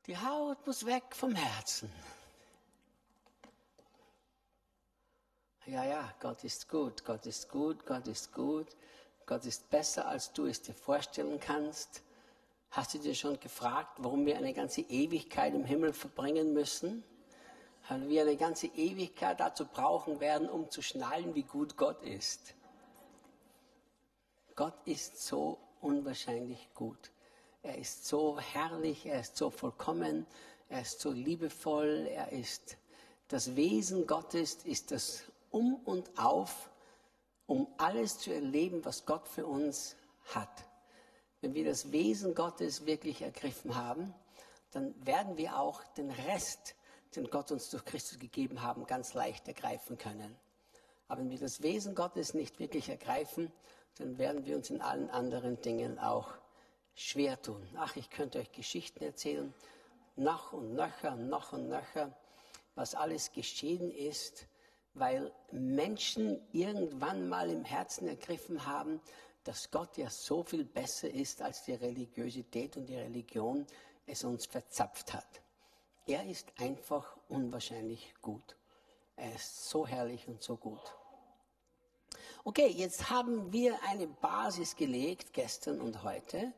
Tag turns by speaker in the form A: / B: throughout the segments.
A: Die Haut muss weg vom Herzen. Ja, Gott ist gut, Gott ist gut, Gott ist gut. Gott ist besser, als du es dir vorstellen kannst. Hast du dir schon gefragt, warum wir eine ganze Ewigkeit im Himmel verbringen müssen? Weil wir eine ganze Ewigkeit dazu brauchen werden, um zu schnallen, wie gut Gott ist. Gott ist so unwahrscheinlich gut. Er ist so herrlich, er ist so vollkommen, er ist so liebevoll, das Wesen Gottes ist das Um und Auf, um alles zu erleben, was Gott für uns hat. Wenn wir das Wesen Gottes wirklich ergriffen haben, dann werden wir auch den Rest, den Gott uns durch Christus gegeben haben, ganz leicht ergreifen können. Aber wenn wir das Wesen Gottes nicht wirklich ergreifen, dann werden wir uns in allen anderen Dingen auch schwer tun. Ach, ich könnte euch Geschichten erzählen, noch und nöcher, was alles geschehen ist, weil Menschen irgendwann mal im Herzen ergriffen haben, dass Gott ja so viel besser ist, als die Religiosität und die Religion es uns verzapft hat. Er ist einfach unwahrscheinlich gut. Er ist so herrlich und so gut. Okay, jetzt haben wir eine Basis gelegt, gestern und heute,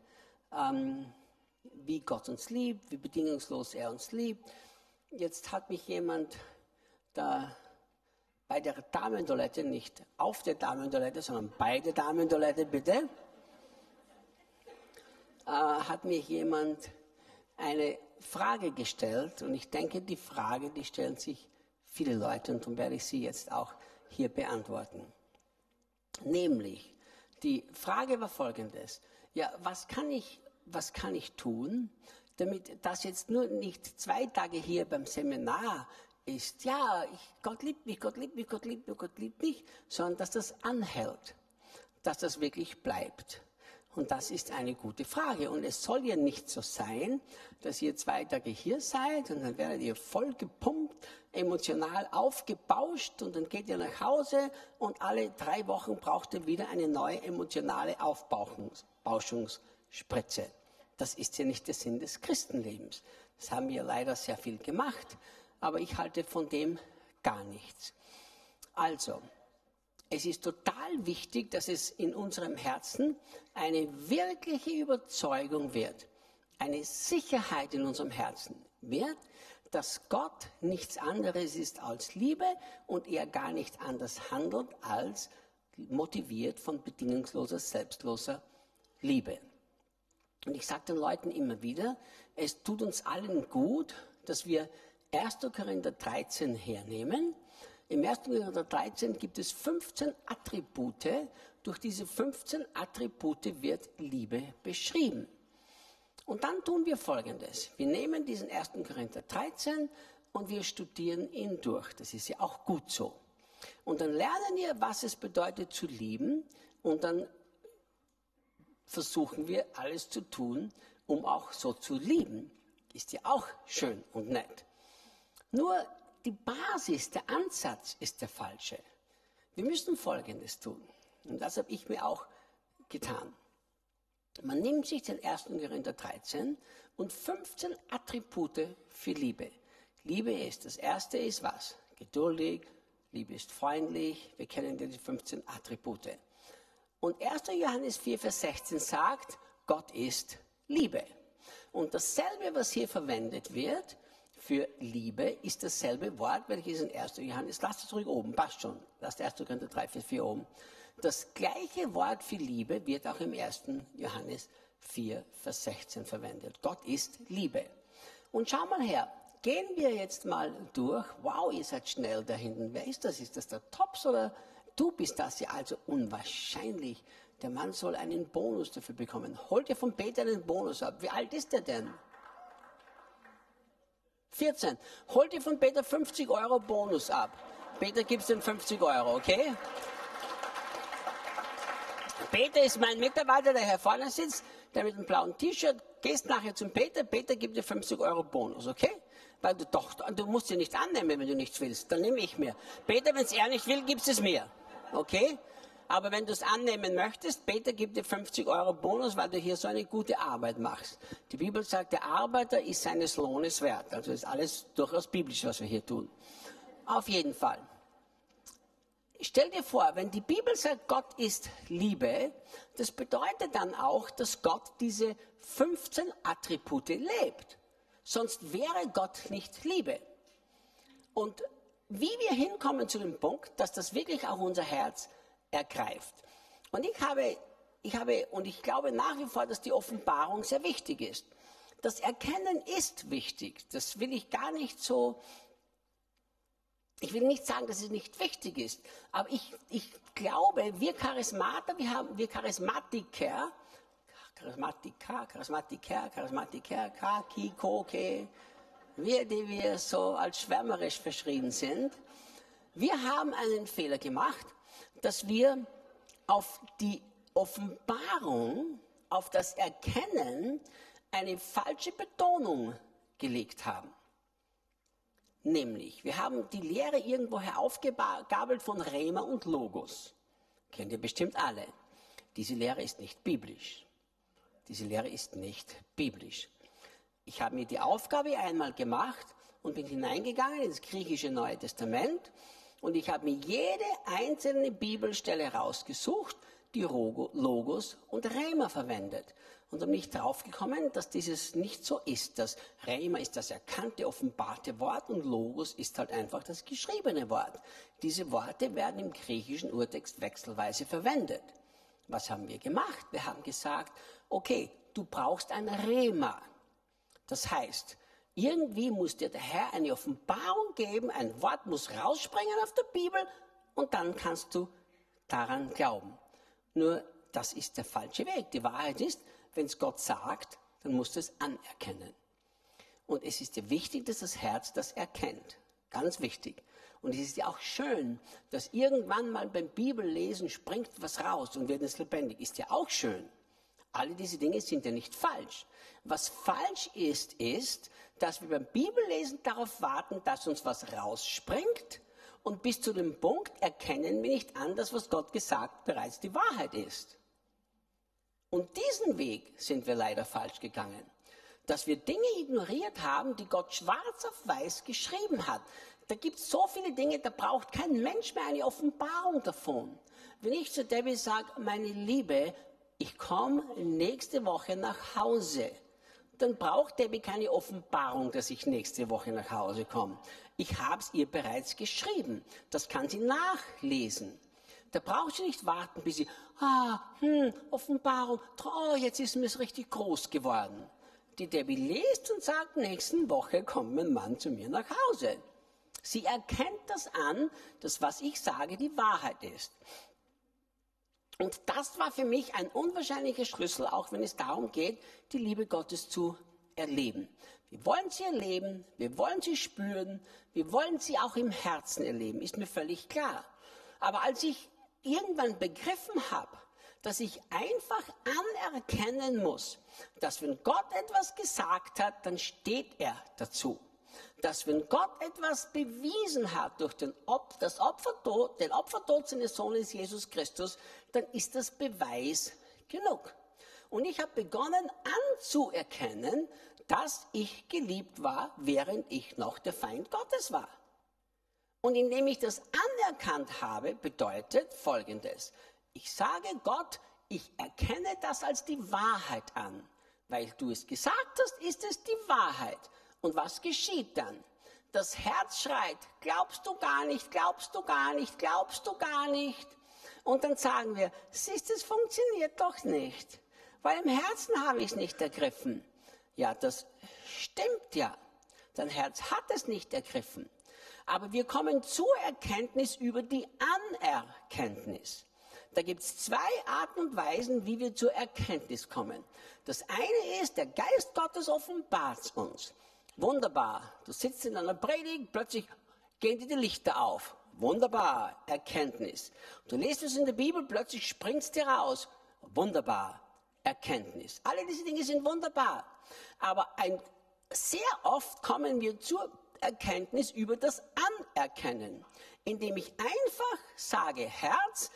A: wie Gott uns liebt, wie bedingungslos er uns liebt. Jetzt hat mich jemand da bei der Damentoilette, nicht auf der Damentoilette, sondern bei der Damentoilette, bitte, hat mir jemand eine Frage gestellt. Und ich denke, die Frage, die stellen sich viele Leute und darum werde ich sie jetzt auch hier beantworten. Nämlich, die Frage war folgendes. Ja, was kann ich tun, damit das jetzt nur nicht 2 Tage hier beim Seminar ist, ja, Gott liebt mich, Gott liebt mich, Gott liebt mich, Gott liebt mich, sondern dass das anhält, dass das wirklich bleibt. Und das ist eine gute Frage. Und es soll ja nicht so sein, dass ihr 2 Tage hier seid und dann werdet ihr voll gepumpt, emotional aufgebauscht und dann geht ihr nach Hause und alle 3 Wochen braucht ihr wieder eine neue emotionale Aufbauschungsspritze. Das ist ja nicht der Sinn des Christenlebens. Das haben wir leider sehr viel gemacht, aber ich halte von dem gar nichts. Also, es ist total wichtig, dass es in unserem Herzen eine wirkliche Überzeugung wird, eine Sicherheit in unserem Herzen wird, dass Gott nichts anderes ist als Liebe und er gar nicht anders handelt als motiviert von bedingungsloser, selbstloser Liebe. Und ich sage den Leuten immer wieder, es tut uns allen gut, dass wir 1. Korinther 13 hernehmen. Im 1. Korinther 13 gibt es 15 Attribute. Durch diese 15 Attribute wird Liebe beschrieben. Und dann tun wir Folgendes. Wir nehmen diesen 1. Korinther 13 und wir studieren ihn durch. Das ist ja auch gut so. Und dann lernen wir, was es bedeutet zu lieben. Und dann versuchen wir alles zu tun, um auch so zu lieben. Ist ja auch schön und nett. Nur die Basis, der Ansatz ist der falsche. Wir müssen Folgendes tun. Und das habe ich mir auch getan. Man nimmt sich den 1. Korinther 13 und 15 Attribute für Liebe. Liebe ist, das erste ist was? Geduldig, Liebe ist freundlich, wir kennen die 15 Attribute. Und 1. Johannes 4, Vers 16 sagt, Gott ist Liebe. Und dasselbe, was hier verwendet wird für Liebe, ist dasselbe Wort, welches in 1. Johannes, lasst es ruhig oben, passt schon, lasst 1. Korinther 3, Vers 4 oben. Das gleiche Wort für Liebe wird auch im 1. Johannes 4, Vers 16 verwendet. Gott ist Liebe. Und schau mal her, gehen wir jetzt mal durch. Wow, ihr seid schnell da hinten. Wer ist das? Ist das der Tops oder du bist das? Ja, also unwahrscheinlich. Der Mann soll einen Bonus dafür bekommen. Holt ihr von Peter einen Bonus ab. Wie alt ist der denn? 14. Holt ihr von Peter 50 € Bonus ab. Peter gibt's den 50 €, okay? Peter ist mein Mitarbeiter, der hier vorne sitzt, der mit dem blauen T-Shirt. Gehst nachher zum Peter, Peter gibt dir 50 € Bonus, okay? Weil du musst sie nicht annehmen, wenn du nichts willst. Dann nehme ich mir. Peter, wenn es er nicht will, gibst es mir. Okay? Aber wenn du es annehmen möchtest, Peter gibt dir 50 € Bonus, weil du hier so eine gute Arbeit machst. Die Bibel sagt, der Arbeiter ist seines Lohnes wert. Also ist alles durchaus biblisch, was wir hier tun. Auf jeden Fall. Stell dir vor, wenn die Bibel sagt, Gott ist Liebe, das bedeutet dann auch, dass Gott diese 15 Attribute lebt. Sonst wäre Gott nicht Liebe. Und wie wir hinkommen zu dem Punkt, dass das wirklich auch unser Herz ergreift. Und ich glaube nach wie vor, dass die Offenbarung sehr wichtig ist. Das Erkennen ist wichtig. Das will ich gar nicht so. Ich will nicht sagen, dass es nicht wichtig ist, aber ich glaube, wir Charismatiker, wir, die wir so als schwärmerisch verschrien sind, wir haben einen Fehler gemacht, dass wir auf die Offenbarung, auf das Erkennen eine falsche Betonung gelegt haben. Nämlich, wir haben die Lehre irgendwoher aufgegabelt von Rhema und Logos. Kennt ihr bestimmt alle. Diese Lehre ist nicht biblisch. Diese Lehre ist nicht biblisch. Ich habe mir die Aufgabe einmal gemacht und bin hineingegangen ins griechische Neue Testament und ich habe mir jede einzelne Bibelstelle rausgesucht, die Logos und Rhema verwendet. Und bin nicht draufgekommen, dass dieses nicht so ist. Das Rhema ist das erkannte, offenbarte Wort und Logos ist halt einfach das geschriebene Wort. Diese Worte werden im griechischen Urtext wechselweise verwendet. Was haben wir gemacht? Wir haben gesagt, okay, du brauchst ein Rhema. Das heißt, irgendwie muss dir der Herr eine Offenbarung geben, ein Wort muss rausspringen auf der Bibel und dann kannst du daran glauben. Nur, das ist der falsche Weg. Die Wahrheit ist, wenn es Gott sagt, dann musst du es anerkennen. Und es ist dir wichtig, dass das Herz das erkennt. Ganz wichtig. Und es ist ja auch schön, dass irgendwann mal beim Bibellesen springt was raus und wird es lebendig. Ist ja auch schön. Alle diese Dinge sind ja nicht falsch. Was falsch ist, ist, dass wir beim Bibellesen darauf warten, dass uns was rausspringt und bis zu dem Punkt erkennen wir nicht an, dass was Gott gesagt bereits die Wahrheit ist. Und diesen Weg sind wir leider falsch gegangen. Dass wir Dinge ignoriert haben, die Gott schwarz auf weiß geschrieben hat. Da gibt es so viele Dinge, da braucht kein Mensch mehr eine Offenbarung davon. Wenn ich zu Debbie sage, meine Liebe, ich komme nächste Woche nach Hause, dann braucht Debbie keine Offenbarung, dass ich nächste Woche nach Hause komme. Ich habe es ihr bereits geschrieben. Das kann sie nachlesen. Da braucht sie nicht warten, bis sie, Offenbarung, oh, jetzt ist mir es richtig groß geworden. Die Debbie liest und sagt, nächste Woche kommt mein Mann zu mir nach Hause. Sie erkennt das an, dass was ich sage, die Wahrheit ist. Und das war für mich ein unwahrscheinlicher Schlüssel, auch wenn es darum geht, die Liebe Gottes zu erleben. Wir wollen sie erleben, wir wollen sie spüren, wir wollen sie auch im Herzen erleben, ist mir völlig klar. Aber als ich irgendwann begriffen habe, dass ich einfach anerkennen muss, dass wenn Gott etwas gesagt hat, dann steht er dazu. Dass wenn Gott etwas bewiesen hat durch den Opfertod seines Sohnes Jesus Christus, dann ist das Beweis genug. Und ich habe begonnen anzuerkennen, dass ich geliebt war, während ich noch der Feind Gottes war. Und indem ich das anerkannt habe, bedeutet Folgendes. Ich sage Gott, ich erkenne das als die Wahrheit an. Weil du es gesagt hast, ist es die Wahrheit. Und was geschieht dann? Das Herz schreit, glaubst du gar nicht, glaubst du gar nicht, glaubst du gar nicht. Und dann sagen wir, siehst, es funktioniert doch nicht. Weil im Herzen habe ich es nicht ergriffen. Ja, das stimmt ja. Dein Herz hat es nicht ergriffen. Aber wir kommen zur Erkenntnis über die Anerkenntnis. Da gibt es zwei Arten und Weisen, wie wir zur Erkenntnis kommen. Das eine ist, der Geist Gottes offenbart uns. Wunderbar. Du sitzt in einer Predigt, plötzlich gehen dir die Lichter auf. Wunderbar. Erkenntnis. Du liest es in der Bibel, plötzlich springt es dir raus. Wunderbar. Erkenntnis. Alle diese Dinge sind wunderbar. Aber sehr oft kommen wir zur Erkenntnis über das Anerkennen, indem ich einfach sage, Herz,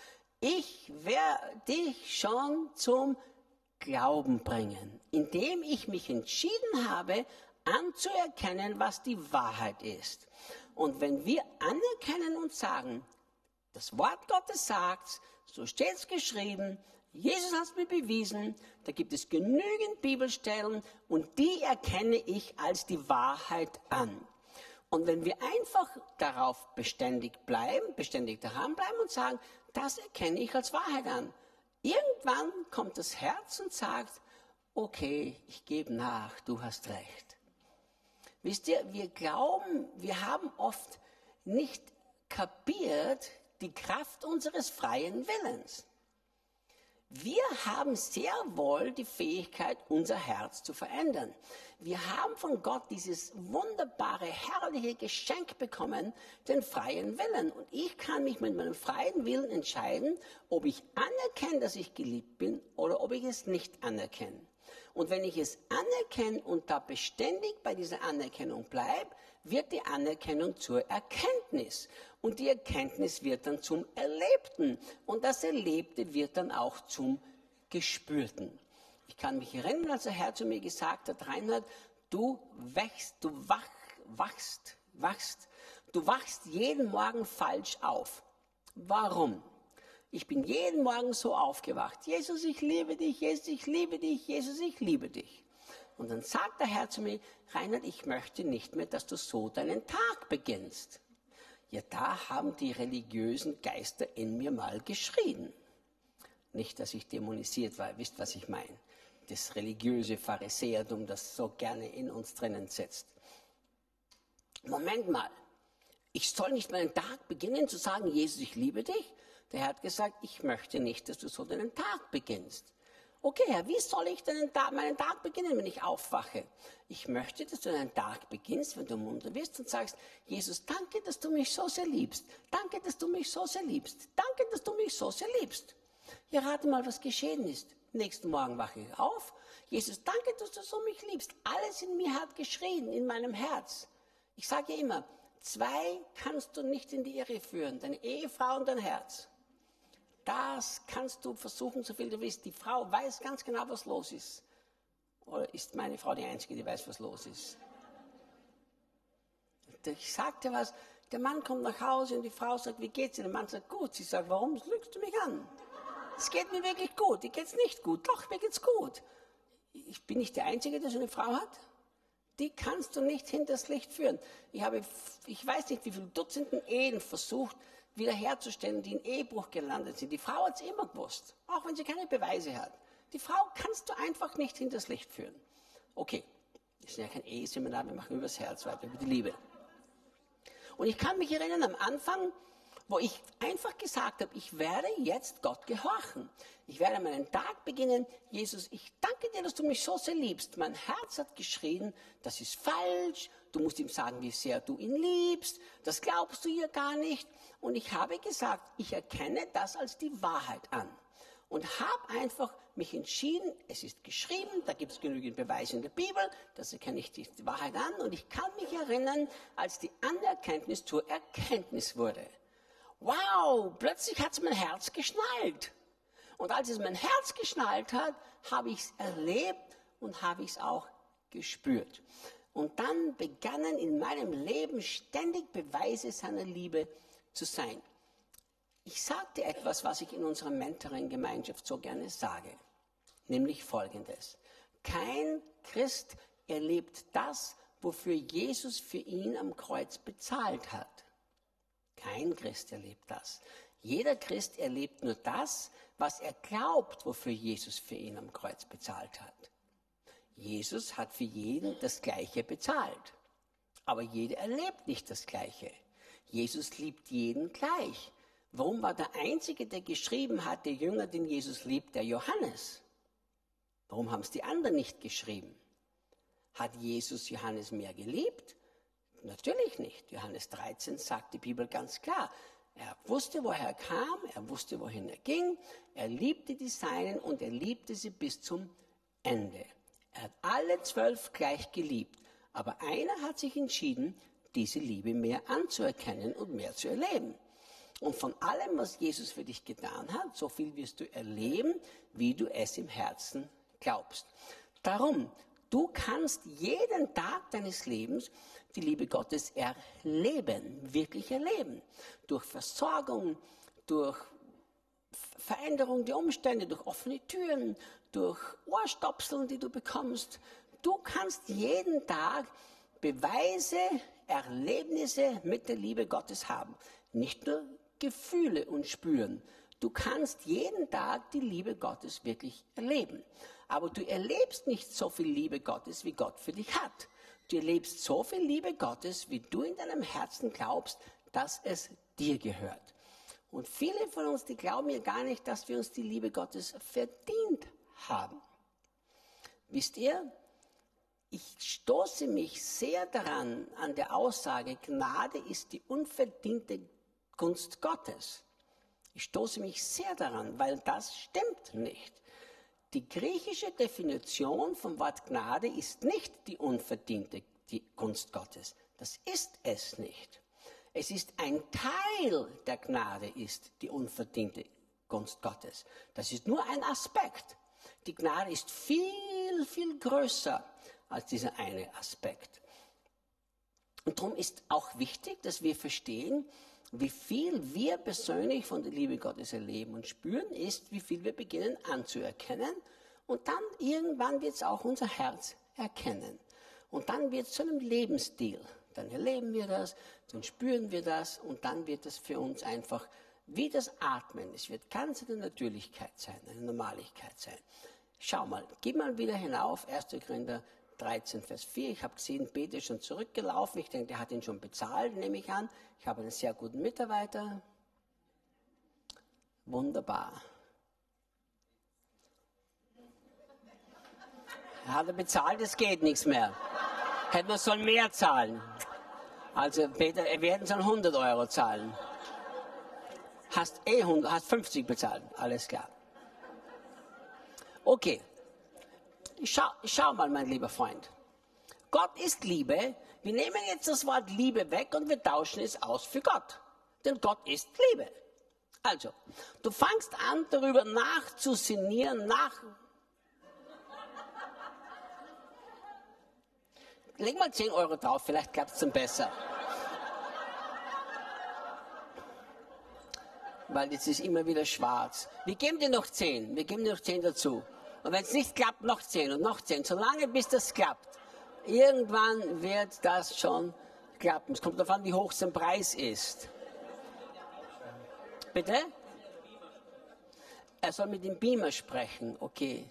A: ich werde dich schon zum Glauben bringen, indem ich mich entschieden habe, anzuerkennen, was die Wahrheit ist. Und wenn wir anerkennen und sagen, das Wort Gottes sagt, so steht es geschrieben, Jesus hat es mir bewiesen, da gibt es genügend Bibelstellen und die erkenne ich als die Wahrheit an. Und wenn wir einfach darauf beständig daran bleiben und sagen, das erkenne ich als Wahrheit an. Irgendwann kommt das Herz und sagt, okay, ich gebe nach, du hast recht. Wisst ihr, wir glauben, wir haben oft nicht kapiert die Kraft unseres freien Willens. Wir haben sehr wohl die Fähigkeit, unser Herz zu verändern. Wir haben von Gott dieses wunderbare, herrliche Geschenk bekommen, den freien Willen. Und ich kann mich mit meinem freien Willen entscheiden, ob ich anerkenne, dass ich geliebt bin oder ob ich es nicht anerkenne. Und wenn ich es anerkenne und da beständig bei dieser Anerkennung bleibe, wird die Anerkennung zur Erkenntnis. Und die Erkenntnis wird dann zum Erlebten. Und das Erlebte wird dann auch zum Gespürten. Ich kann mich erinnern, als der Herr zu mir gesagt hat, Reinhard, du wachst jeden Morgen falsch auf. Warum? Ich bin jeden Morgen so aufgewacht. Jesus, ich liebe dich, Jesus, ich liebe dich, Jesus, ich liebe dich. Und dann sagt der Herr zu mir, Reinhard, ich möchte nicht mehr, dass du so deinen Tag beginnst. Ja, da haben die religiösen Geister in mir mal geschrien. Nicht, dass ich dämonisiert war, wisst, was ich meine. Das religiöse Pharisäertum, das so gerne in uns drinnen sitzt. Moment mal, ich soll nicht meinen Tag beginnen zu sagen, Jesus, ich liebe dich. Der Herr hat gesagt, ich möchte nicht, dass du so deinen Tag beginnst. Okay, Herr, wie soll ich meinen Tag beginnen, wenn ich aufwache? Ich möchte, dass du deinen Tag beginnst, wenn du munter wirst und sagst, Jesus, danke, dass du mich so sehr liebst. Danke, dass du mich so sehr liebst. Danke, dass du mich so sehr liebst. Ja, rate mal, was geschehen ist. Nächsten Morgen wache ich auf. Jesus, danke, dass du so mich liebst. Alles in mir hat geschrien, in meinem Herz. Ich sage ja immer, zwei kannst du nicht in die Irre führen, deine Ehefrau und dein Herz. Das kannst du versuchen, so viel du willst. Die Frau weiß ganz genau, was los ist. Oder ist meine Frau die Einzige, die weiß, was los ist? Ich sagte was, der Mann kommt nach Hause und die Frau sagt, wie geht's dir? Der Mann sagt, gut. Sie sagt, warum lügst du mich an? Es geht mir wirklich gut. Dir geht's nicht gut. Doch, mir geht's gut. Ich bin nicht der Einzige, der so eine Frau hat. Die kannst du nicht hinters Licht führen. Ich weiß nicht, wie viele Dutzenden Ehen versucht, wiederherzustellen, die in Ehebruch gelandet sind. Die Frau hat es immer gewusst, auch wenn sie keine Beweise hat. Die Frau kannst du einfach nicht hinters Licht führen. Okay, das ist ja kein Eheseminar, wir machen über das Herz weiter, über die Liebe. Und ich kann mich erinnern, am Anfang, wo ich einfach gesagt habe, ich werde jetzt Gott gehorchen. Ich werde meinen Tag beginnen. Jesus, ich danke dir, dass du mich so sehr liebst. Mein Herz hat geschrien, das ist falsch. Du musst ihm sagen, wie sehr du ihn liebst. Das glaubst du hier gar nicht. Und ich habe gesagt, ich erkenne das als die Wahrheit an. Und habe einfach mich entschieden, es ist geschrieben, da gibt es genügend Beweise in der Bibel, das erkenne ich die Wahrheit an. Und ich kann mich erinnern, als die Anerkenntnis zur Erkenntnis wurde. Wow, plötzlich hat es mein Herz geschnallt. Und als es mein Herz geschnallt hat, habe ich es erlebt und habe ich es auch gespürt. Und dann begannen in meinem Leben ständig Beweise seiner Liebe zu sein. Ich sagte etwas, was ich in unserer Mentoring-Gemeinschaft so gerne sage, nämlich Folgendes. Kein Christ erlebt das, wofür Jesus für ihn am Kreuz bezahlt hat. Kein Christ erlebt das. Jeder Christ erlebt nur das, was er glaubt, wofür Jesus für ihn am Kreuz bezahlt hat. Jesus hat für jeden das Gleiche bezahlt. Aber jeder erlebt nicht das Gleiche. Jesus liebt jeden gleich. Warum war der Einzige, der geschrieben hat, der Jünger, den Jesus liebt, der Johannes? Warum haben es die anderen nicht geschrieben? Hat Jesus Johannes mehr geliebt? Natürlich nicht. Johannes 13 sagt die Bibel ganz klar. Er wusste, woher er kam, er wusste, wohin er ging, er liebte die Seinen und er liebte sie bis zum Ende. Er hat alle 12 gleich geliebt, aber einer hat sich entschieden, diese Liebe mehr anzuerkennen und mehr zu erleben. Und von allem, was Jesus für dich getan hat, so viel wirst du erleben, wie du es im Herzen glaubst. Darum, du kannst jeden Tag deines Lebens die Liebe Gottes erleben, wirklich erleben. Durch Versorgung, durch Veränderung der Umstände, durch offene Türen, durch Ohrstopseln, die du bekommst. Du kannst jeden Tag Beweise, Erlebnisse mit der Liebe Gottes haben. Nicht nur Gefühle und spüren. Du kannst jeden Tag die Liebe Gottes wirklich erleben. Aber du erlebst nicht so viel Liebe Gottes, wie Gott für dich hat. Du erlebst so viel Liebe Gottes, wie du in deinem Herzen glaubst, dass es dir gehört. Und viele von uns, die glauben ja gar nicht, dass wir uns die Liebe Gottes verdient haben. Wisst ihr, ich stoße mich sehr daran, an der Aussage, Gnade ist die unverdiente Gunst Gottes. Ich stoße mich sehr daran, weil das stimmt nicht. Die griechische Definition vom Wort Gnade ist nicht die unverdiente Gunst Gottes. Das ist es nicht. Es ist ein Teil der Gnade, ist die unverdiente Gunst Gottes. Das ist nur ein Aspekt. Die Gnade ist viel, viel größer als dieser eine Aspekt. Und darum ist auch wichtig, dass wir verstehen, wie viel wir persönlich von der Liebe Gottes erleben und spüren, ist, wie viel wir beginnen anzuerkennen. Und dann irgendwann wird es auch unser Herz erkennen. Und dann wird es zu einem Lebensstil. Dann erleben wir das, dann spüren wir das und dann wird es für uns einfach wie das Atmen. Es wird ganz eine Natürlichkeit sein, eine Normaligkeit sein. Schau mal, geh mal wieder hinauf, 1. Korinther 13, Vers 4. Ich habe gesehen, Peter ist schon zurückgelaufen. Ich denke, der hat ihn schon bezahlt, nehme ich an. Ich habe einen sehr guten Mitarbeiter. Wunderbar. Hat er bezahlt, es geht nichts mehr. Hätten wir sollen mehr zahlen. Also Peter, wir hätten sollen 100 Euro zahlen. Hast 50 bezahlt, alles klar. Okay, schau mal, mein lieber Freund. Gott ist Liebe. Wir nehmen jetzt das Wort Liebe weg und wir tauschen es aus für Gott. Denn Gott ist Liebe. Also, du fangst an, darüber nachzusinnieren, Leg mal 10 Euro drauf, vielleicht klappt es dann besser. Weil jetzt ist immer wieder schwarz. Wir geben dir noch 10, wir geben dir noch 10 dazu. Und wenn es nicht klappt, noch 10 und noch 10. Solange bis das klappt. Irgendwann wird das schon klappen. Es kommt darauf an, wie hoch sein Preis ist. Bitte? Er soll mit dem Beamer sprechen, okay.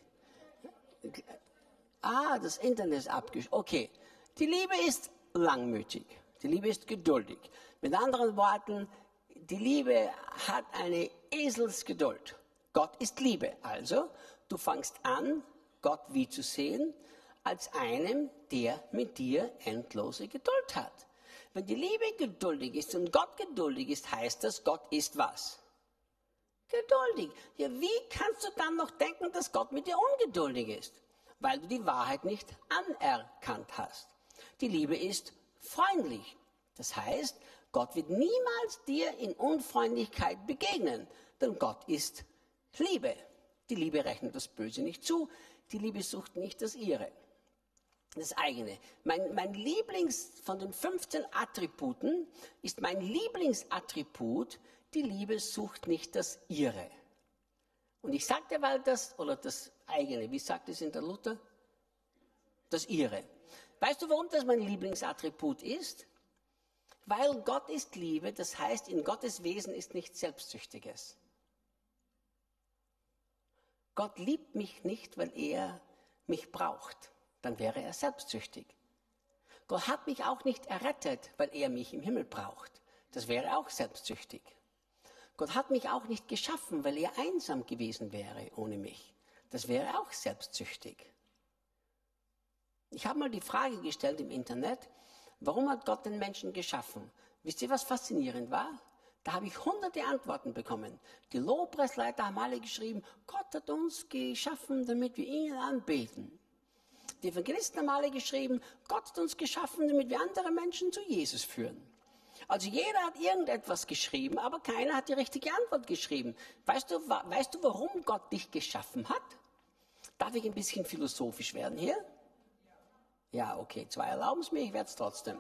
A: Das Internet ist abgeschlossen. Okay. Die Liebe ist langmütig. Die Liebe ist geduldig. Mit anderen Worten, die Liebe hat eine Eselsgeduld. Gott ist Liebe. Also, du fangst an, Gott wie zu sehen, als einem, der mit dir endlose Geduld hat. Wenn die Liebe geduldig ist und Gott geduldig ist, heißt das, Gott ist was? Geduldig. Ja, wie kannst du dann noch denken, dass Gott mit dir ungeduldig ist? Weil du die Wahrheit nicht anerkannt hast. Die Liebe ist freundlich. Das heißt, Gott wird niemals dir in Unfreundlichkeit begegnen, denn Gott ist Liebe. Die Liebe rechnet das Böse nicht zu, die Liebe sucht nicht das ihre, das eigene. Mein von den 15 Attributen ist mein Lieblingsattribut, die Liebe sucht nicht das ihre. Und ich sagte mal das eigene, wie sagt es in der Luther? Das ihre. Weißt du, warum das mein Lieblingsattribut ist? Weil Gott ist Liebe, das heißt, in Gottes Wesen ist nichts Selbstsüchtiges. Gott liebt mich nicht, weil er mich braucht. Dann wäre er selbstsüchtig. Gott hat mich auch nicht errettet, weil er mich im Himmel braucht. Das wäre auch selbstsüchtig. Gott hat mich auch nicht geschaffen, weil er einsam gewesen wäre ohne mich. Das wäre auch selbstsüchtig. Ich habe mal die Frage gestellt im Internet, warum hat Gott den Menschen geschaffen? Wisst ihr, was faszinierend war? Da habe ich hunderte Antworten bekommen. Die Lobpreisleiter haben alle geschrieben, Gott hat uns geschaffen, damit wir ihn anbeten. Die Evangelisten haben alle geschrieben, Gott hat uns geschaffen, damit wir andere Menschen zu Jesus führen. Also jeder hat irgendetwas geschrieben, aber keiner hat die richtige Antwort geschrieben. Weißt du, warum Gott dich geschaffen hat? Darf ich ein bisschen philosophisch werden hier? Ja, okay, 2 erlauben es mir, ich werde es trotzdem.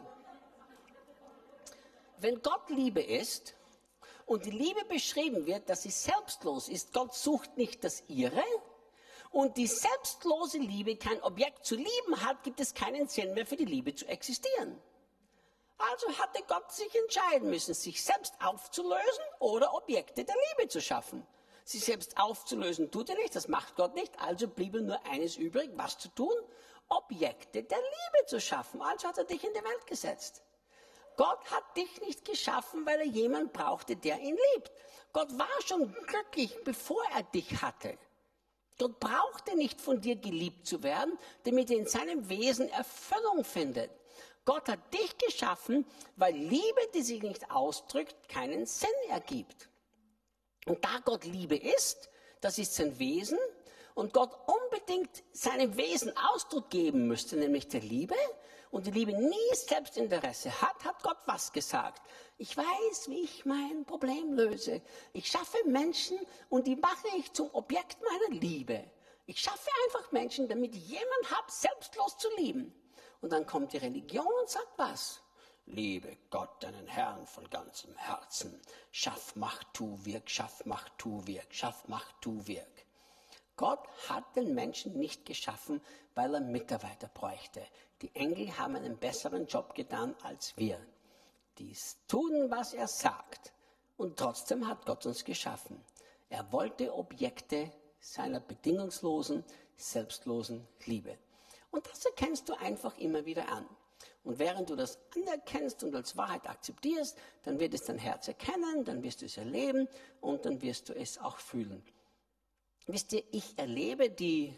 A: Wenn Gott Liebe ist und die Liebe beschrieben wird, dass sie selbstlos ist, Gott sucht nicht das Ihre, und die selbstlose Liebe kein Objekt zu lieben hat, gibt es keinen Sinn mehr für die Liebe zu existieren. Also hatte Gott sich entscheiden müssen, sich selbst aufzulösen oder Objekte der Liebe zu schaffen. Sich selbst aufzulösen tut er nicht, das macht Gott nicht, also blieb nur eines übrig, was zu tun? Objekte der Liebe zu schaffen. Also hat er dich in die Welt gesetzt. Gott hat dich nicht geschaffen, weil er jemanden brauchte, der ihn liebt. Gott war schon glücklich, bevor er dich hatte. Gott brauchte nicht von dir geliebt zu werden, damit er in seinem Wesen Erfüllung findet. Gott hat dich geschaffen, weil Liebe, die sich nicht ausdrückt, keinen Sinn ergibt. Und da Gott Liebe ist, das ist sein Wesen, und Gott unbedingt seinem Wesen Ausdruck geben müsste, nämlich der Liebe, und die Liebe nie Selbstinteresse hat, hat Gott was gesagt? Ich weiß, wie ich mein Problem löse. Ich schaffe Menschen und die mache ich zum Objekt meiner Liebe. Ich schaffe einfach Menschen, damit ich jemanden habe, selbstlos zu lieben. Und dann kommt die Religion und sagt was? Liebe Gott, deinen Herrn von ganzem Herzen. Schaff, mach, tu, wirk, schaff, mach, tu, wirk, schaff, mach, tu, wirk. Gott hat den Menschen nicht geschaffen, weil er Mitarbeiter bräuchte. Die Engel haben einen besseren Job getan als wir. Die tun, was er sagt. Und trotzdem hat Gott uns geschaffen. Er wollte Objekte seiner bedingungslosen, selbstlosen Liebe. Und das erkennst du einfach immer wieder an. Und während du das anerkennst und als Wahrheit akzeptierst, dann wird es dein Herz erkennen, dann wirst du es erleben und dann wirst du es auch fühlen. Wisst ihr, ich erlebe die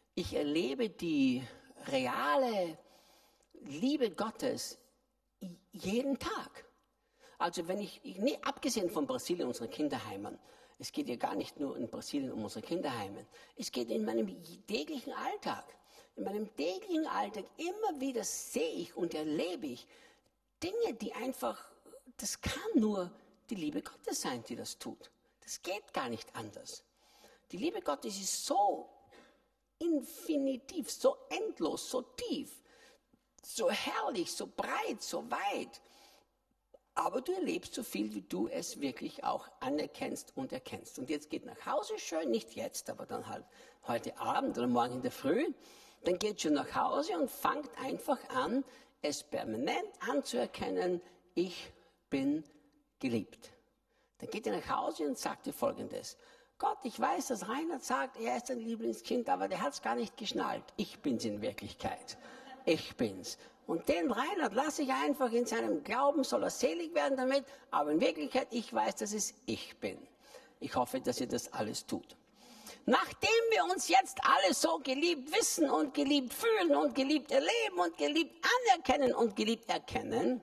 A: reale Liebe Gottes jeden Tag. Also wenn abgesehen von Brasilien, unseren Kinderheimen, es geht ja gar nicht nur in Brasilien um unsere Kinderheimen, es geht in meinem täglichen Alltag. In meinem täglichen Alltag immer wieder sehe ich und erlebe ich Dinge, die einfach, das kann nur die Liebe Gottes sein, die das tut. Das geht gar nicht anders. Die Liebe Gottes ist so infinitiv, so endlos, so tief, so herrlich, so breit, so weit. Aber du erlebst so viel, wie du es wirklich auch anerkennst und erkennst. Und jetzt geht nach Hause schön, nicht jetzt, aber dann halt heute Abend oder morgen in der Früh. Dann geht schon nach Hause und fangt einfach an, es permanent anzuerkennen, ich bin geliebt. Dann geht ihr nach Hause und sagt ihr Folgendes: Gott, ich weiß, dass Reinhard sagt, er ist ein Lieblingskind, aber der hat es gar nicht geschnallt. Ich bin's in Wirklichkeit. Ich bin's. Und den Reinhard lasse ich einfach in seinem Glauben, soll er selig werden damit, aber in Wirklichkeit, ich weiß, dass es ich bin. Ich hoffe, dass ihr das alles tut. Nachdem wir uns jetzt alle so geliebt wissen und geliebt fühlen und geliebt erleben und geliebt anerkennen und geliebt erkennen,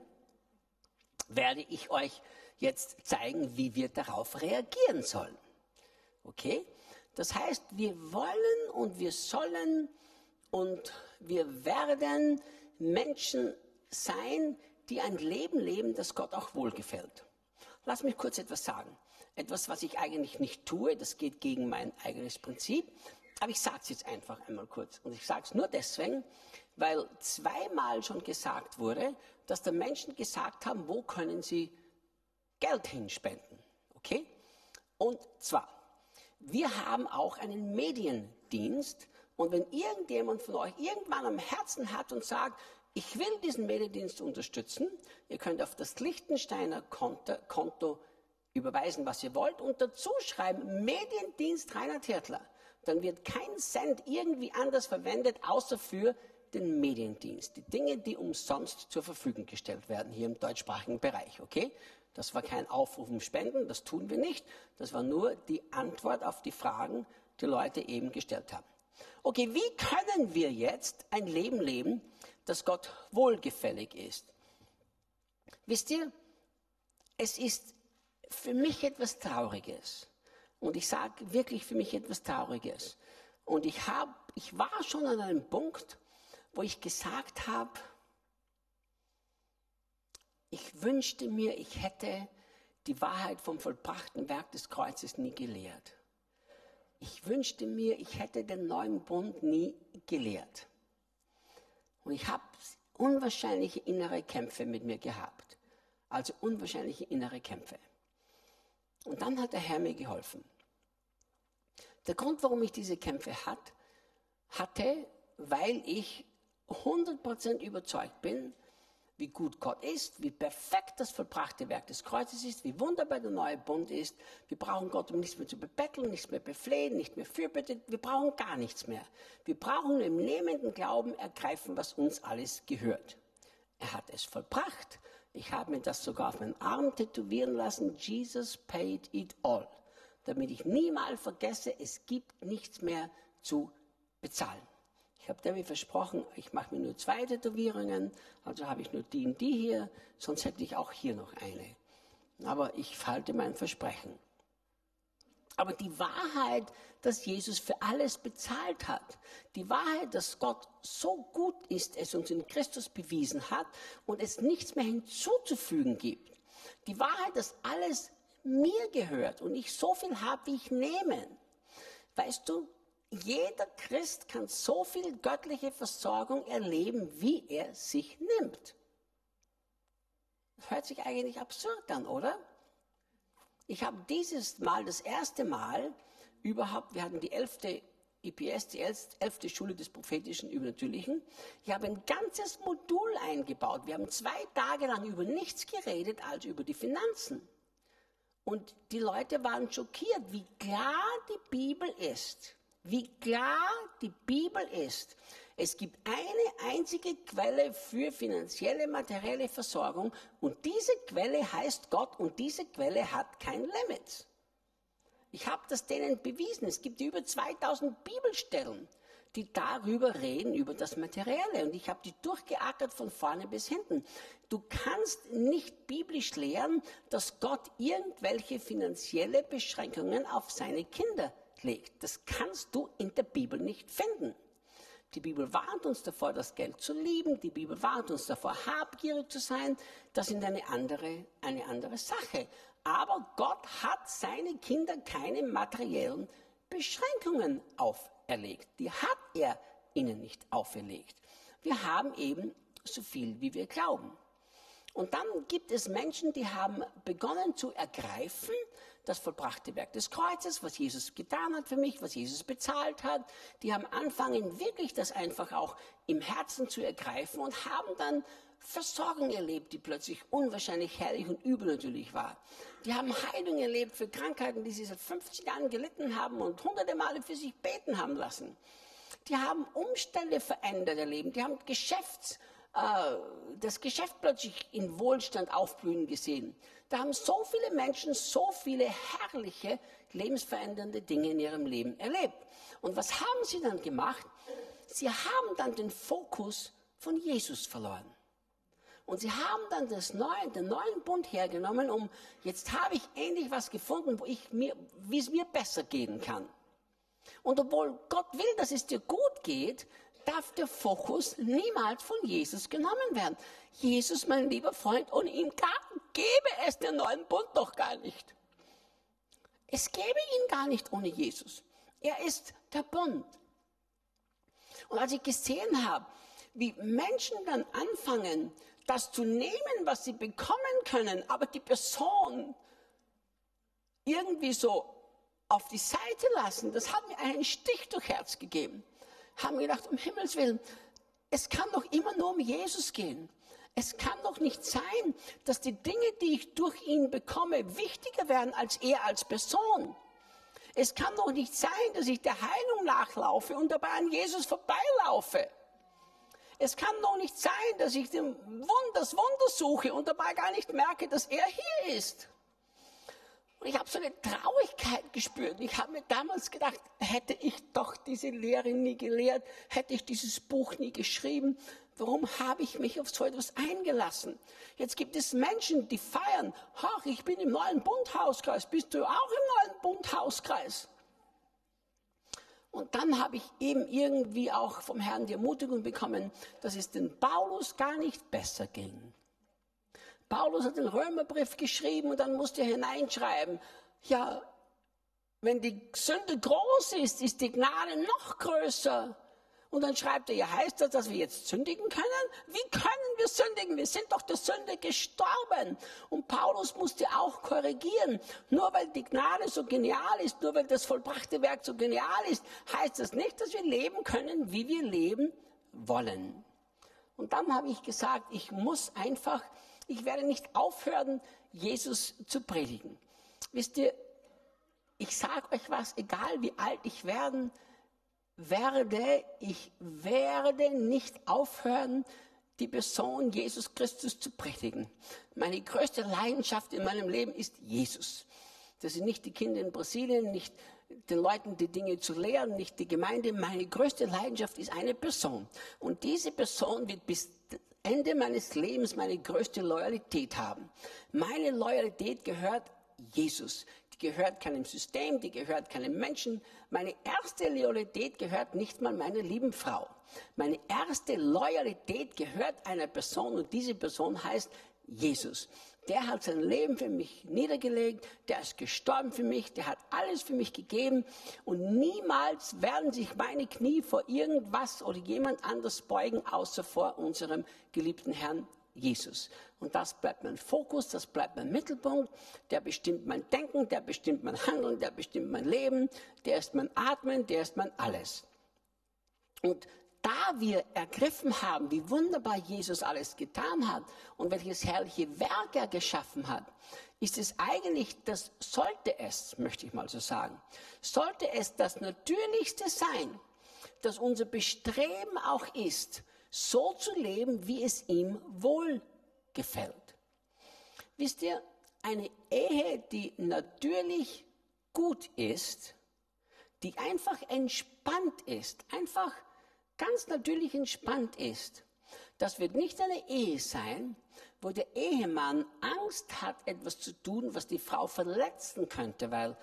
A: werde ich euch jetzt zeigen, wie wir darauf reagieren sollen. Okay? Das heißt, wir wollen und wir sollen und wir werden Menschen sein, die ein Leben leben, das Gott auch wohlgefällt. Lass mich kurz etwas sagen. Etwas, was ich eigentlich nicht tue, das geht gegen mein eigenes Prinzip. Aber ich sage es jetzt einfach einmal kurz. Und ich sage es nur deswegen, weil 2-mal schon gesagt wurde, dass da Menschen gesagt haben, wo können sie Geld hinspenden. Okay? Und zwar, wir haben auch einen Mediendienst. Und wenn irgendjemand von euch irgendwann am Herzen hat und sagt, ich will diesen Mediendienst unterstützen, ihr könnt auf das Lichtensteiner Konto überweisen, was ihr wollt, und dazu schreiben Mediendienst Reinhard Hirtler. Dann wird kein Cent irgendwie anders verwendet, außer für den Mediendienst. Die Dinge, die umsonst zur Verfügung gestellt werden, hier im deutschsprachigen Bereich, okay? Das war kein Aufruf um Spenden, das tun wir nicht. Das war nur die Antwort auf die Fragen, die Leute eben gestellt haben. Okay, wie können wir jetzt ein Leben leben, das Gott wohlgefällig ist? Wisst ihr, es ist für mich etwas Trauriges. Und ich sage wirklich für mich etwas Trauriges. Und ich war schon an einem Punkt, wo ich gesagt habe, Ich wünschte mir, ich hätte die Wahrheit vom vollbrachten Werk des Kreuzes nie gelehrt. Ich wünschte mir, ich hätte den neuen Bund nie gelehrt. Und ich habe unwahrscheinliche innere Kämpfe mit mir gehabt. Also unwahrscheinliche innere Kämpfe. Und dann hat der Herr mir geholfen. Der Grund, warum ich diese Kämpfe hatte, weil ich 100% überzeugt bin, wie gut Gott ist, wie perfekt das vollbrachte Werk des Kreuzes ist, wie wunderbar der neue Bund ist. Wir brauchen Gott, um nichts mehr zu bebetteln, nichts mehr beflehen, nicht mehr fürbitten. Wir brauchen gar nichts mehr. Wir brauchen im nehmenden Glauben ergreifen, was uns alles gehört. Er hat es vollbracht. Ich habe mir das sogar auf meinen Arm tätowieren lassen. Jesus paid it all. Damit ich niemals vergesse, es gibt nichts mehr zu bezahlen. Ich habe Debbie versprochen, ich mache mir nur 2 Tätowierungen, also habe ich nur die und die hier, sonst hätte ich auch hier noch eine. Aber ich halte mein Versprechen. Aber die Wahrheit, dass Jesus für alles bezahlt hat, die Wahrheit, dass Gott so gut ist, es uns in Christus bewiesen hat und es nichts mehr hinzuzufügen gibt, die Wahrheit, dass alles mir gehört und ich so viel habe, wie ich nehme. Weißt du, jeder Christ kann so viel göttliche Versorgung erleben, wie er sich nimmt. Das hört sich eigentlich absurd an, oder? Ich habe dieses Mal, das erste Mal überhaupt, wir hatten die 11. IPS, die 11. Schule des prophetischen Übernatürlichen. Ich habe ein ganzes Modul eingebaut. Wir haben 2 Tage lang über nichts geredet, als über die Finanzen. Und die Leute waren schockiert, wie klar die Bibel ist. Wie klar die Bibel ist. Es gibt eine einzige Quelle für finanzielle, materielle Versorgung und diese Quelle heißt Gott und diese Quelle hat kein Limit. Ich habe das denen bewiesen. Es gibt über 2000 Bibelstellen, die darüber reden, über das Materielle. Und ich habe die durchgeackert von vorne bis hinten. Du kannst nicht biblisch lehren, dass Gott irgendwelche finanzielle Beschränkungen auf seine Kinder legt. Das kannst du in der Bibel nicht finden. Die Bibel warnt uns davor, das Geld zu lieben. Die Bibel warnt uns davor, habgierig zu sein. Das ist eine andere Sache. Aber Gott hat seine Kinder keine materiellen Beschränkungen auferlegt. Die hat er ihnen nicht auferlegt. Wir haben eben so viel, wie wir glauben. Und dann gibt es Menschen, die haben begonnen zu ergreifen, das vollbrachte Werk des Kreuzes, was Jesus getan hat für mich, was Jesus bezahlt hat. Die haben angefangen, wirklich das einfach auch im Herzen zu ergreifen und haben dann Versorgung erlebt, die plötzlich unwahrscheinlich herrlich und übernatürlich war. Die haben Heilung erlebt für Krankheiten, die sie seit 50 Jahren gelitten haben und hunderte Male für sich beten haben lassen. Die haben Umstände verändert erlebt, die haben das Geschäft plötzlich in Wohlstand aufblühen gesehen. Da haben so viele Menschen so viele herrliche, lebensverändernde Dinge in ihrem Leben erlebt. Und was haben sie dann gemacht? Sie haben dann den Fokus von Jesus verloren. Und sie haben dann den neuen Bund hergenommen, jetzt habe ich endlich was gefunden, wie es mir besser gehen kann. Und obwohl Gott will, dass es dir gut geht, darf der Fokus niemals von Jesus genommen werden. Jesus, mein lieber Freund, ohne ihn gäbe es den neuen Bund doch gar nicht. Es gäbe ihn gar nicht ohne Jesus. Er ist der Bund. Und als ich gesehen habe, wie Menschen dann anfangen, das zu nehmen, was sie bekommen können, aber die Person irgendwie so auf die Seite lassen, das hat mir einen Stich durch Herz gegeben. Haben gedacht, um Himmels Willen, es kann doch immer nur um Jesus gehen. Es kann doch nicht sein, dass die Dinge, die ich durch ihn bekomme, wichtiger werden als er als Person. Es kann doch nicht sein, dass ich der Heilung nachlaufe und dabei an Jesus vorbeilaufe. Es kann doch nicht sein, dass ich das Wunder suche und dabei gar nicht merke, dass er hier ist. Und ich habe so eine Traurigkeit gespürt. Ich habe mir damals gedacht, hätte ich doch diese Lehre nie gelehrt, hätte ich dieses Buch nie geschrieben, warum habe ich mich auf so etwas eingelassen? Jetzt gibt es Menschen, die feiern, ach, ich bin im neuen Bundhauskreis, bist du auch im neuen Bundhauskreis? Und dann habe ich eben irgendwie auch vom Herrn die Ermutigung bekommen, dass es den Paulus gar nicht besser ging. Paulus hat den Römerbrief geschrieben und dann musste er hineinschreiben, ja, wenn die Sünde groß ist, ist die Gnade noch größer. Und dann schreibt er, ja, heißt das, dass wir jetzt sündigen können? Wie können wir sündigen? Wir sind doch der Sünde gestorben. Und Paulus musste auch korrigieren. Nur weil die Gnade so genial ist, nur weil das vollbrachte Werk so genial ist, heißt das nicht, dass wir leben können, wie wir leben wollen. Und dann habe ich gesagt, ich werde nicht aufhören, Jesus zu predigen. Wisst ihr, ich sage euch was, egal wie alt ich werde, ich werde nicht aufhören, die Person Jesus Christus zu predigen. Meine größte Leidenschaft in meinem Leben ist Jesus. Das sind nicht die Kinder in Brasilien, nicht den Leuten die Dinge zu lehren, nicht die Gemeinde. Meine größte Leidenschaft ist eine Person. Und diese Person wird bis Ende meines Lebens meine größte Loyalität haben. Meine Loyalität gehört Jesus. Die gehört keinem System, die gehört keinem Menschen. Meine erste Loyalität gehört nicht mal meiner lieben Frau. Meine erste Loyalität gehört einer Person und diese Person heißt Jesus. Der hat sein Leben für mich niedergelegt, der ist gestorben für mich, der hat alles für mich gegeben und niemals werden sich meine Knie vor irgendwas oder jemand anders beugen, außer vor unserem geliebten Herrn Jesus. Und das bleibt mein Fokus, das bleibt mein Mittelpunkt, der bestimmt mein Denken, der bestimmt mein Handeln, der bestimmt mein Leben, der ist mein Atmen, der ist mein Alles. Und da wir ergriffen haben, wie wunderbar Jesus alles getan hat und welches herrliche Werk er geschaffen hat, ist es eigentlich, möchte ich mal so sagen, sollte es das Natürlichste sein, dass unser Bestreben auch ist, so zu leben, wie es ihm wohlgefällt. Wisst ihr, eine Ehe, die natürlich gut ist, die einfach entspannt ist, einfach ganz natürlich entspannt ist, das wird nicht eine Ehe sein, wo der Ehemann Angst hat, etwas zu tun, was die Frau verletzen könnte, weil,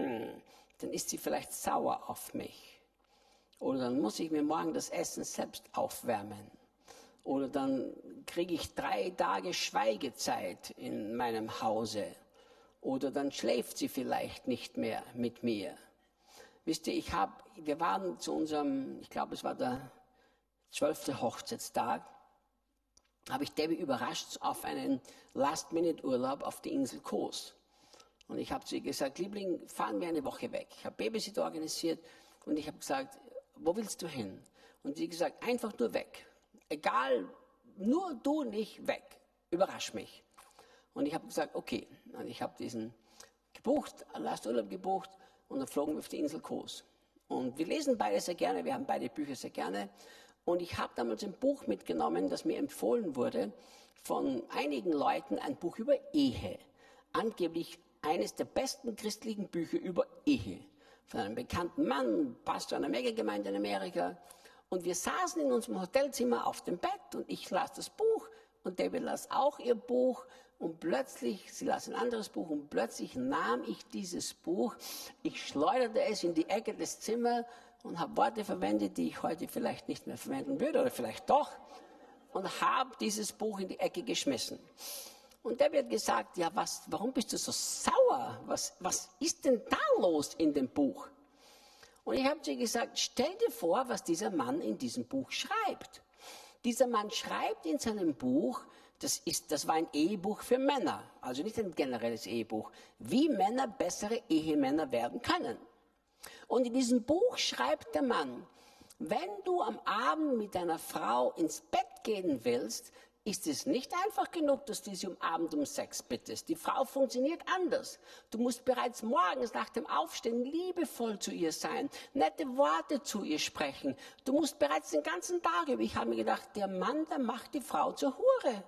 A: dann ist sie vielleicht sauer auf mich. Oder dann muss ich mir morgen das Essen selbst aufwärmen. Oder dann kriege ich 3 Tage Schweigezeit in meinem Hause. Oder dann schläft sie vielleicht nicht mehr mit mir. Wisst ihr, wir waren zu unserem, ich glaube es war der 12. Hochzeitstag, habe ich Debbie überrascht auf einen Last-Minute-Urlaub auf die Insel Kos. Und ich habe zu ihr gesagt, Liebling, fahren wir eine Woche weg. Ich habe Babysitter organisiert und ich habe gesagt, wo willst du hin? Und sie hat gesagt, einfach nur weg. Egal, nur du nicht weg. Überrasch mich. Und ich habe gesagt, okay. Und ich habe diesen Last-Urlaub gebucht und dann flogen wir auf die Insel Kos. Und wir lesen beide sehr gerne, wir haben beide Bücher sehr gerne. Und ich habe damals ein Buch mitgenommen, das mir empfohlen wurde von einigen Leuten, ein Buch über Ehe. Angeblich eines der besten christlichen Bücher über Ehe. Von einem bekannten Mann, Pastor einer Megagemeinde in Amerika. Und wir saßen in unserem Hotelzimmer auf dem Bett und ich las das Buch und David las auch ihr Buch. Und plötzlich, sie las ein anderes Buch und plötzlich nahm ich dieses Buch, ich schleuderte es in die Ecke des Zimmers und habe Worte verwendet, die ich heute vielleicht nicht mehr verwenden würde oder vielleicht doch. Und habe dieses Buch in die Ecke geschmissen. Und der wird gesagt, ja, warum bist du so sauer? Was ist denn da los in dem Buch? Und ich habe zu ihr gesagt, stell dir vor, was dieser Mann in diesem Buch schreibt. Dieser Mann schreibt in seinem Buch, das war ein Ehebuch für Männer, also nicht ein generelles Ehebuch, wie Männer bessere Ehemänner werden können. Und in diesem Buch schreibt der Mann, wenn du am Abend mit deiner Frau ins Bett gehen willst, ist es nicht einfach genug, dass du sie am Abend um 6 bittest. Die Frau funktioniert anders. Du musst bereits morgens nach dem Aufstehen liebevoll zu ihr sein, nette Worte zu ihr sprechen. Du musst bereits den ganzen Tag über. Ich habe mir gedacht, der Mann, der macht die Frau zur Hure.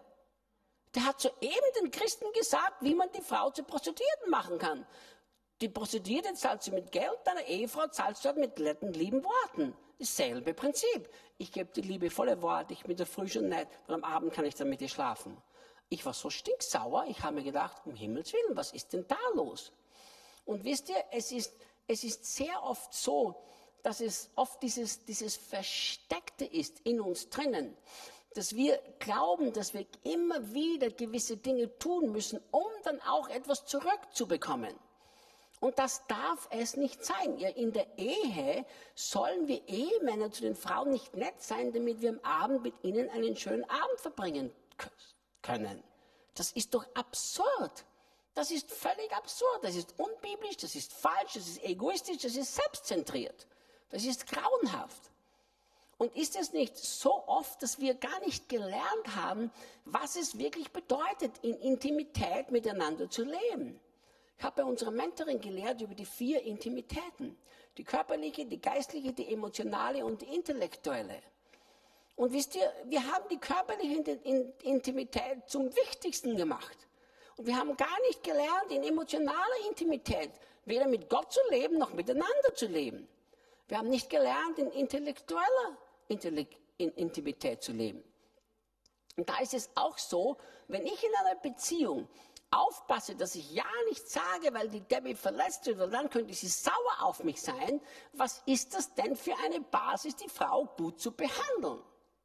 A: Der hat soeben den Christen gesagt, wie man die Frau zur Prostituierten machen kann. Die Prostituierte zahlt sie mit Geld, deine Ehefrau zahlst du halt mit netten, lieben Worten. Dasselbe Prinzip. Ich gebe dir liebevolle Worte, ich bin der Früh schon nett und am Abend kann ich dann mit dir schlafen. Ich war so stinksauer, ich habe mir gedacht, um Himmels Willen, was ist denn da los? Und wisst ihr, es ist sehr oft so, dass es oft dieses Versteckte ist in uns drinnen, dass wir glauben, dass wir immer wieder gewisse Dinge tun müssen, um dann auch etwas zurückzubekommen. Und das darf es nicht sein. Ja, in der Ehe sollen wir Ehemänner zu den Frauen nicht nett sein, damit wir am Abend mit ihnen einen schönen Abend verbringen können. Das ist doch absurd. Das ist völlig absurd. Das ist unbiblisch, das ist falsch, das ist egoistisch, das ist selbstzentriert. Das ist grauenhaft. Und ist es nicht so oft, dass wir gar nicht gelernt haben, was es wirklich bedeutet, in Intimität miteinander zu leben? Ich habe bei unserer Mentorin gelehrt über die 4 Intimitäten. Die körperliche, die geistliche, die emotionale und die intellektuelle. Und wisst ihr, wir haben die körperliche Intimität zum Wichtigsten gemacht. Und wir haben gar nicht gelernt, in emotionaler Intimität weder mit Gott zu leben, noch miteinander zu leben. Wir haben nicht gelernt, in intellektueller Intimität zu leben. Und da ist es auch so, wenn ich in einer Beziehung aufpasse, dass ich ja nicht sage, weil die Debbie verletzt wird, oder dann könnte sie sauer auf mich sein, was ist das denn für eine Basis, die Frau gut zu behandeln?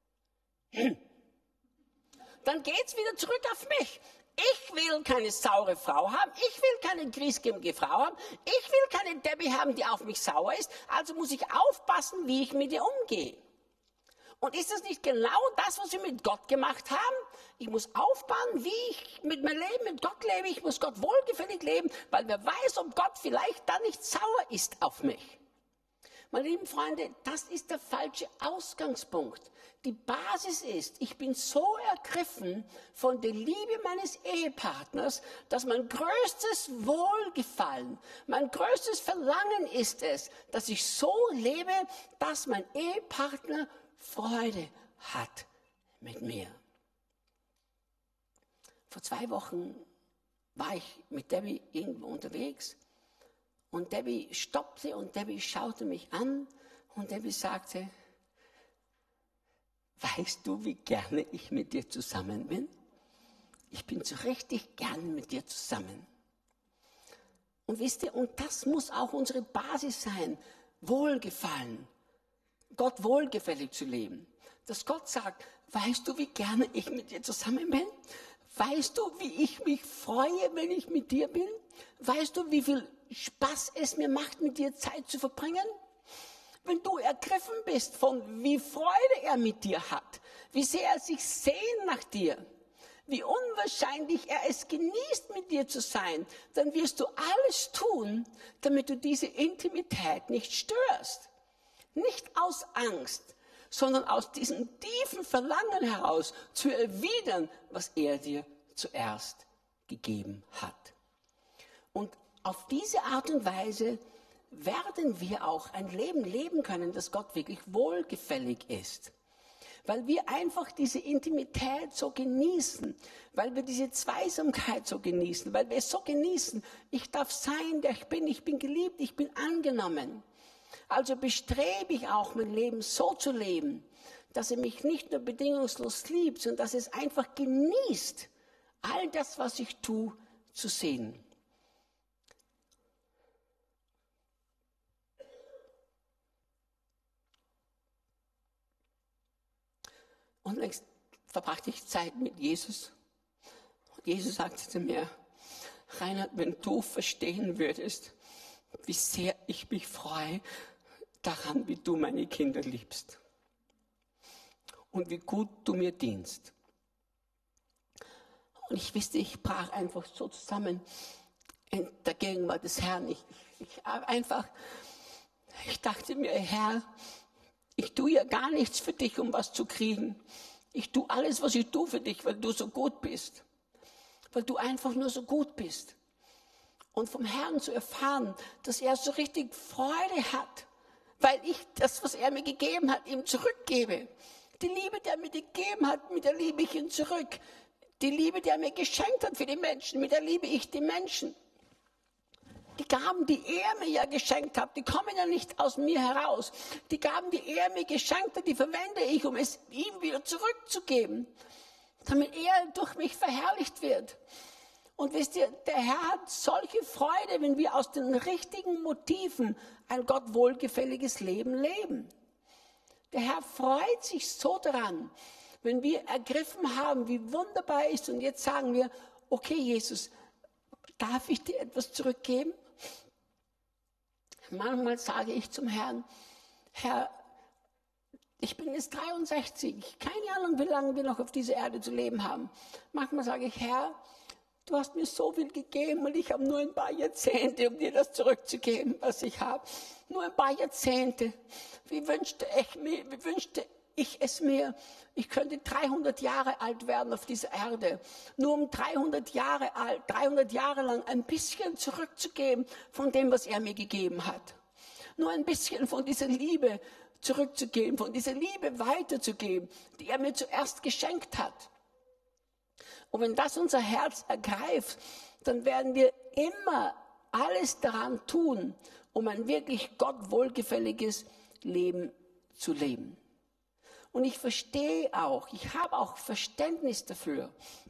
A: Dann geht es wieder zurück auf mich. Ich will keine saure Frau haben, ich will keine griesgrämige Frau haben, ich will keine Debbie haben, die auf mich sauer ist, also muss ich aufpassen, wie ich mit ihr umgehe. Und ist das nicht genau das, was wir mit Gott gemacht haben? Ich muss aufpassen, wie ich mit meinem Leben mit Gott lebe, ich muss Gott wohlgefällig leben, weil wer weiß, ob Gott vielleicht dann nicht sauer ist auf mich. Meine lieben Freunde, das ist der falsche Ausgangspunkt. Die Basis ist, ich bin so ergriffen von der Liebe meines Ehepartners, dass mein größtes Wohlgefallen, mein größtes Verlangen ist es, dass ich so lebe, dass mein Ehepartner Freude hat mit mir. Vor 2 Wochen war ich mit Debbie irgendwo unterwegs und Debbie stoppte und Debbie schaute mich an und Debbie sagte, weißt du, wie gerne ich mit dir zusammen bin? Ich bin so richtig gern mit dir zusammen. Und wisst ihr, und das muss auch unsere Basis sein, Wohlgefallen, Gott wohlgefällig zu leben. Dass Gott sagt, weißt du, wie gerne ich mit dir zusammen bin? Weißt du, wie ich mich freue, wenn ich mit dir bin? Weißt du, wie viel Spaß es mir macht, mit dir Zeit zu verbringen? Wenn du ergriffen bist von wie Freude er mit dir hat, wie sehr er sich sehnt nach dir, wie unwahrscheinlich er es genießt, mit dir zu sein, dann wirst du alles tun, damit du diese Intimität nicht störst. Nicht aus Angst, sondern aus diesem tiefen Verlangen heraus zu erwidern, was er dir zuerst gegeben hat. Und auf diese Art und Weise werden wir auch ein Leben leben können, das Gott wirklich wohlgefällig ist. Weil wir einfach diese Intimität so genießen, weil wir diese Zweisamkeit so genießen, weil wir es so genießen, ich darf sein, der ich bin geliebt, ich bin angenommen. Also bestrebe ich auch, mein Leben so zu leben, dass er mich nicht nur bedingungslos liebt, sondern dass es einfach genießt, all das, was ich tue, zu sehen. Und längst verbrachte ich Zeit mit Jesus. Und Jesus sagte zu mir, Reinhard, wenn du verstehen würdest, wie sehr ich mich freue daran, wie du meine Kinder liebst und wie gut du mir dienst. Und ich wusste, ich brach einfach so zusammen in der Gegenwart des Herrn. Ich dachte mir, Herr, ich tue ja gar nichts für dich, um was zu kriegen. Ich tue alles, was ich tue für dich, weil du so gut bist. Weil du einfach nur so gut bist. Und vom Herrn zu erfahren, dass er so richtig Freude hat, weil ich das, was er mir gegeben hat, ihm zurückgebe. Die Liebe, die er mir gegeben hat, mit der liebe ich ihn zurück. Die Liebe, die er mir geschenkt hat für die Menschen, mit der liebe ich die Menschen. Die Gaben, die er mir ja geschenkt hat, die kommen ja nicht aus mir heraus. Die Gaben, die er mir geschenkt hat, die verwende ich, um es ihm wieder zurückzugeben, damit er durch mich verherrlicht wird. Und wisst ihr, der Herr hat solche Freude, wenn wir aus den richtigen Motiven ein Gott wohlgefälliges Leben leben. Der Herr freut sich so daran, wenn wir ergriffen haben, wie wunderbar ist, und jetzt sagen wir, okay, Jesus, darf ich dir etwas zurückgeben? Manchmal sage ich zum Herrn, Herr, ich bin jetzt 63, keine Ahnung, wie lange wir noch auf dieser Erde zu leben haben. Manchmal sage ich, Herr, du hast mir so viel gegeben und ich habe nur ein paar Jahrzehnte, um dir das zurückzugeben, was ich habe. Nur ein paar Jahrzehnte. Wie wünschte ich es mir, ich könnte 300 Jahre alt werden auf dieser Erde. Nur um 300 Jahre lang ein bisschen zurückzugeben von dem, was er mir gegeben hat. Nur ein bisschen von dieser Liebe zurückzugeben, von dieser Liebe weiterzugeben, die er mir zuerst geschenkt hat. Und wenn das unser Herz ergreift, dann werden wir immer alles daran tun, um ein wirklich Gott wohlgefälliges Leben zu leben. Und ich verstehe auch, ich habe auch Verständnis dafür,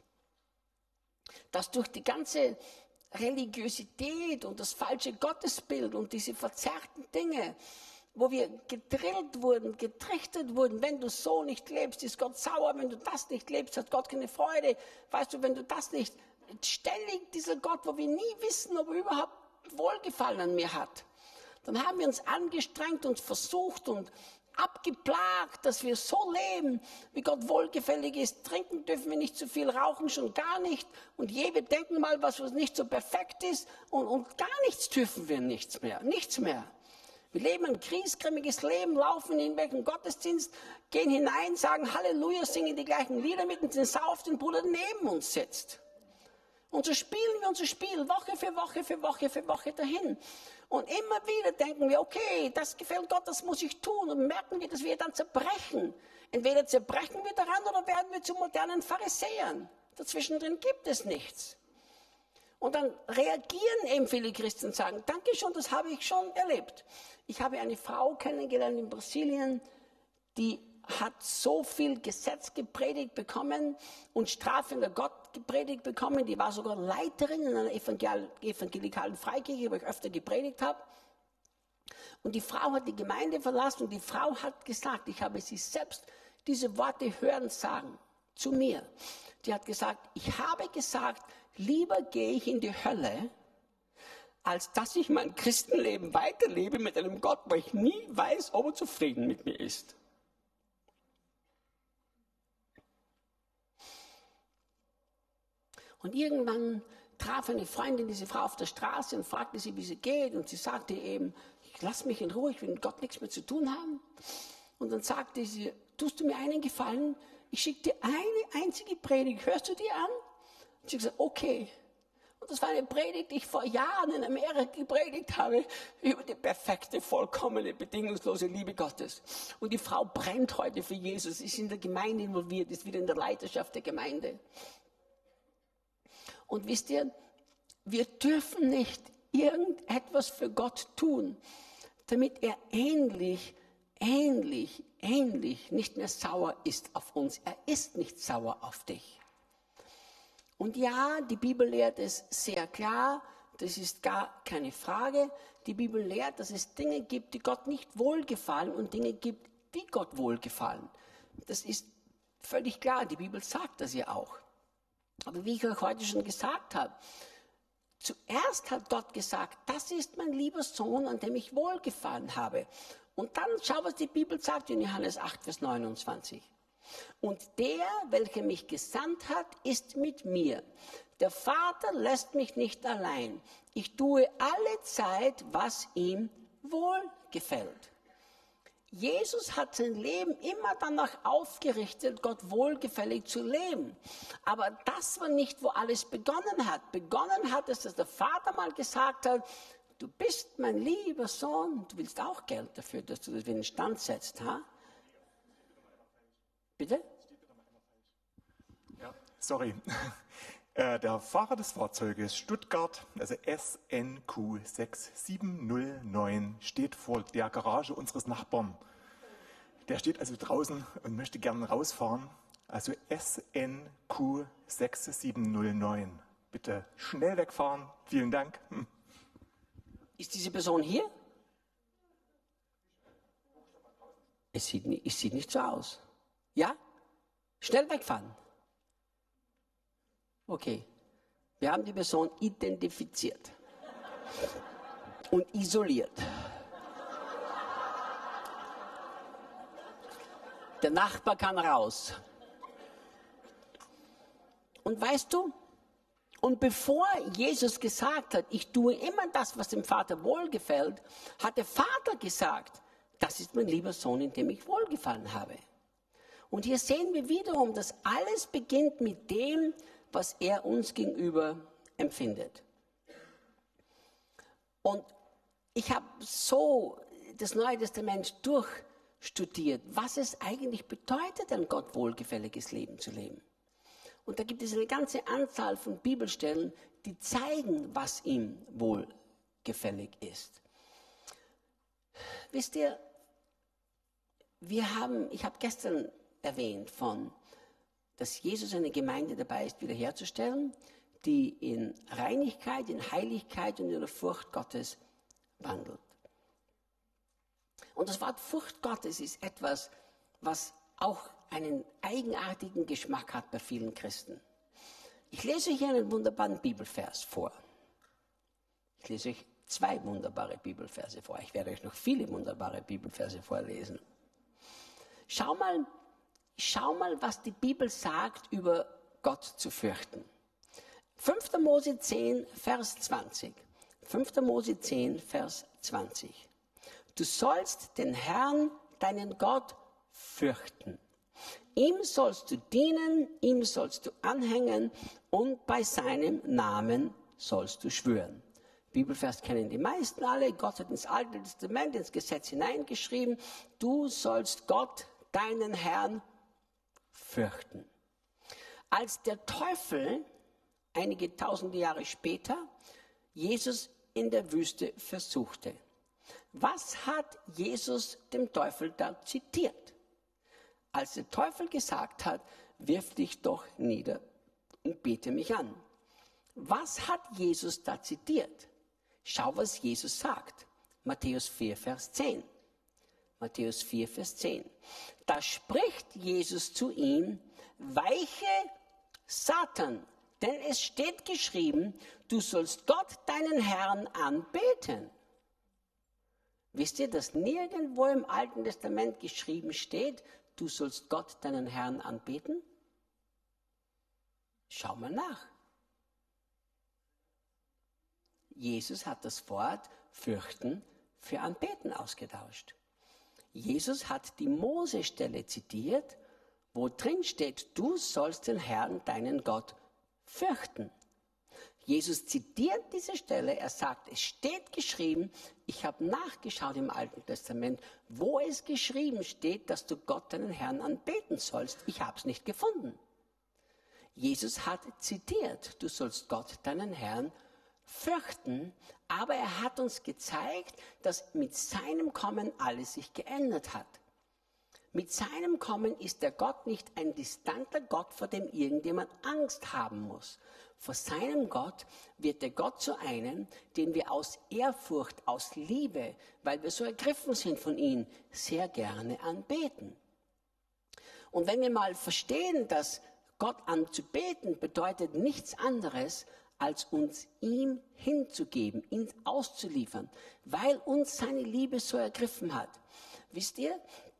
A: dass durch die ganze Religiosität und das falsche Gottesbild und diese verzerrten Dinge, wo wir gedrillt wurden, getrichtert wurden, wenn du so nicht lebst, ist Gott sauer, wenn du das nicht lebst, hat Gott keine Freude. Weißt du, wenn du das nicht, ständig dieser Gott, wo wir nie wissen, ob er überhaupt Wohlgefallen an mir hat. Dann haben wir uns angestrengt und versucht und abgeplagt, dass wir so leben, wie Gott wohlgefällig ist. Trinken dürfen wir nicht zu viel, rauchen schon gar nicht. Und wir denken mal, was nicht so perfekt ist. Und gar nichts dürfen wir, nichts mehr. Wir leben ein griesgrämiges Leben, laufen in irgendwelchen Gottesdienst, gehen hinein, sagen Halleluja, singen die gleichen Lieder mit und sind sauer auf den Bruder, der neben uns sitzt. Und so spielen wir unser Spiel Woche für Woche dahin. Und immer wieder denken wir, okay, das gefällt Gott, das muss ich tun. Und merken wir, dass wir dann zerbrechen. Entweder zerbrechen wir daran oder werden wir zu modernen Pharisäern. Dazwischen drin gibt es nichts. Und dann reagieren eben viele Christen und sagen, danke schon, das habe ich schon erlebt. Ich habe eine Frau kennengelernt in Brasilien, die hat so viel Gesetz gepredigt bekommen und strafender Gott gepredigt bekommen. Die war sogar Leiterin in einer evangelikalen Freikirche, wo ich öfter gepredigt habe. Und die Frau hat die Gemeinde verlassen und die Frau hat gesagt, ich habe sie selbst diese Worte hören sagen zu mir. Die hat gesagt, ich habe gesagt, lieber gehe ich in die Hölle, als dass ich mein Christenleben weiterlebe mit einem Gott, wo ich nie weiß, ob er zufrieden mit mir ist. Und irgendwann traf eine Freundin diese Frau auf der Straße und fragte sie, wie sie geht. Und sie sagte eben, lass mich in Ruhe, ich will mit Gott nichts mehr zu tun haben. Und dann sagte sie, tust du mir einen Gefallen? Ich schicke dir eine einzige Predigt, hörst du die an? Und sie hat gesagt, okay. Und das war eine Predigt, die ich vor Jahren in Amerika gepredigt habe, über die perfekte, vollkommene, bedingungslose Liebe Gottes. Und die Frau brennt heute für Jesus, ist in der Gemeinde involviert, ist wieder in der Leiterschaft der Gemeinde. Und wisst ihr, wir dürfen nicht irgendetwas für Gott tun, damit er ähnlich nicht mehr sauer ist auf uns. Er ist nicht sauer auf dich. Und ja, die Bibel lehrt es sehr klar, das ist gar keine Frage. Die Bibel lehrt, dass es Dinge gibt, die Gott nicht wohlgefallen und Dinge gibt, die Gott wohlgefallen. Das ist völlig klar, die Bibel sagt das ja auch. Aber wie ich euch heute schon gesagt habe, zuerst hat Gott gesagt, das ist mein lieber Sohn, an dem ich wohlgefallen habe. Und dann schau, was die Bibel sagt in Johannes 8, Vers 29. Und der, welcher mich gesandt hat, ist mit mir. Der Vater lässt mich nicht allein. Ich tue alle Zeit, was ihm wohlgefällt. Jesus hat sein Leben immer danach aufgerichtet, Gott wohlgefällig zu leben. Aber das war nicht, wo alles begonnen hat. Begonnen hat es, dass der Vater mal gesagt hat, du bist mein lieber Sohn, du willst auch Geld dafür, dass du das in den Stand setzt. Ha? Bitte?
B: Ja, sorry. Der Fahrer des Fahrzeuges Stuttgart, also SNQ 6709, steht vor der Garage unseres Nachbarn. Der steht also draußen und möchte gerne rausfahren. Also SNQ 6709. Bitte schnell wegfahren. Vielen Dank.
A: Ist diese Person hier? Es sieht nicht so aus. Ja? Schnell wegfahren. Okay, wir haben die Person identifiziert und isoliert. Der Nachbar kann raus. Und weißt du, und bevor Jesus gesagt hat, ich tue immer das, was dem Vater wohlgefällt, hat der Vater gesagt, das ist mein lieber Sohn, in dem ich wohlgefallen habe. Und hier sehen wir wiederum, dass alles beginnt mit dem, was er uns gegenüber empfindet. Und ich habe so das Neue Testament durchstudiert, was es eigentlich bedeutet, ein Gott wohlgefälliges Leben zu leben. Und da gibt es eine ganze Anzahl von Bibelstellen, die zeigen, was ihm wohlgefällig ist. Wisst ihr, ich habe gestern erwähnt, dass Jesus eine Gemeinde dabei ist, wiederherzustellen, die in Reinigkeit, in Heiligkeit und in der Furcht Gottes wandelt. Und das Wort Furcht Gottes ist etwas, was auch einen eigenartigen Geschmack hat bei vielen Christen. Ich lese euch einen wunderbaren Bibelvers vor. Ich lese euch 2 wunderbare Bibelverse vor. Ich werde euch noch viele wunderbare Bibelverse vorlesen. Schau mal, was die Bibel sagt, über Gott zu fürchten. 5. Mose 10, Vers 20. 5. Mose 10, Vers 20. Du sollst den Herrn, deinen Gott, fürchten. Ihm sollst du dienen, ihm sollst du anhängen und bei seinem Namen sollst du schwören. Bibelvers kennen die meisten alle. Gott hat ins Alte Testament, ins Gesetz hineingeschrieben, du sollst Gott, deinen Herrn, fürchten. Als der Teufel einige tausende Jahre später Jesus in der Wüste versuchte, was hat Jesus dem Teufel da zitiert? Als der Teufel gesagt hat, wirf dich doch nieder und bete mich an. Was hat Jesus da zitiert? Schau, was Jesus sagt. Matthäus 4, Vers 10. Matthäus 4, Vers 10. Da spricht Jesus zu ihm, weiche Satan, denn es steht geschrieben, du sollst Gott, deinen Herrn, anbeten. Wisst ihr, dass nirgendwo im Alten Testament geschrieben steht, du sollst Gott, deinen Herrn, anbeten? Schau mal nach. Jesus hat das Wort fürchten für anbeten ausgetauscht. Jesus hat die Mose-Stelle zitiert, wo drin steht, du sollst den Herrn, deinen Gott, fürchten. Jesus zitiert diese Stelle, er sagt, es steht geschrieben, ich habe nachgeschaut im Alten Testament, wo es geschrieben steht, dass du Gott, deinen Herrn, anbeten sollst. Ich habe es nicht gefunden. Jesus hat zitiert, du sollst Gott, deinen Herrn, fürchten, aber er hat uns gezeigt, dass mit seinem Kommen alles sich geändert hat. Mit seinem Kommen ist der Gott nicht ein distanter Gott, vor dem irgendjemand Angst haben muss. Vor seinem Gott wird der Gott zu einem, den wir aus Ehrfurcht, aus Liebe, weil wir so ergriffen sind von ihm, sehr gerne anbeten. Und wenn wir mal verstehen, dass Gott anzubeten bedeutet nichts anderes, als uns ihm hinzugeben, ihn auszuliefern, weil uns seine Liebe so ergriffen hat. Wisst ihr,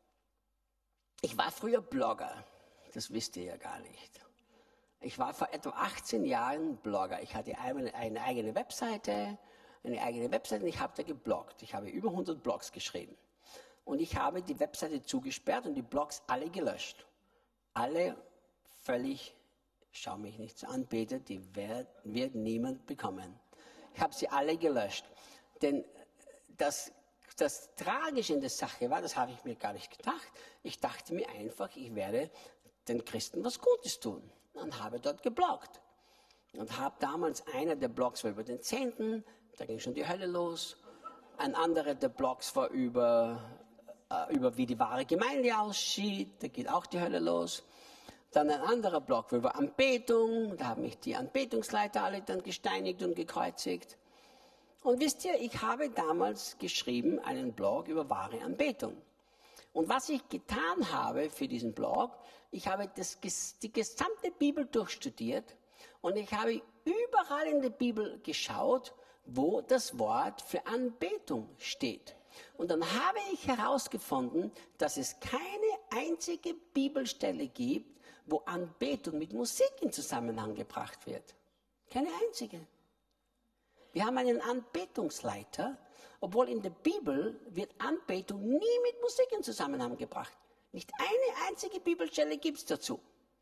A: ich war früher Blogger, das wisst ihr ja gar nicht. Ich war vor etwa 18 Jahren Blogger. Ich hatte eine eigene Webseite und ich habe da gebloggt. Ich habe über 100 Blogs geschrieben. Und ich habe die Webseite zugesperrt und die Blogs alle gelöscht. Alle völlig, schau mich nicht so an, Peter, die wird niemand bekommen. Ich habe sie alle gelöscht. Denn das Tragische in der Sache war, das habe ich mir gar nicht gedacht. Ich dachte mir einfach, ich werde den Christen was Gutes tun. Und habe dort gebloggt. Und habe damals, einer der Blogs war über den 10., da ging schon die Hölle los. Ein anderer der Blogs war über wie die wahre Gemeinde aussieht, da geht auch die Hölle los. Dann ein anderer Blog war über Anbetung, da haben mich die Anbetungsleiter alle dann gesteinigt und gekreuzigt. Und wisst ihr, ich habe damals geschrieben einen Blog über wahre Anbetung. Und was ich getan habe für diesen Blog, ich habe die gesamte Bibel durchstudiert und ich habe überall in der Bibel geschaut, wo das Wort für Anbetung steht. Und dann habe ich herausgefunden, dass es keine einzige Bibelstelle gibt, wo Anbetung mit Musik in Zusammenhang gebracht wird. Keine einzige. Wir haben einen Anbetungsleiter, obwohl in der Bibel wird Anbetung nie mit Musik in Zusammenhang gebracht. Nicht eine einzige Bibelstelle gibt es dazu.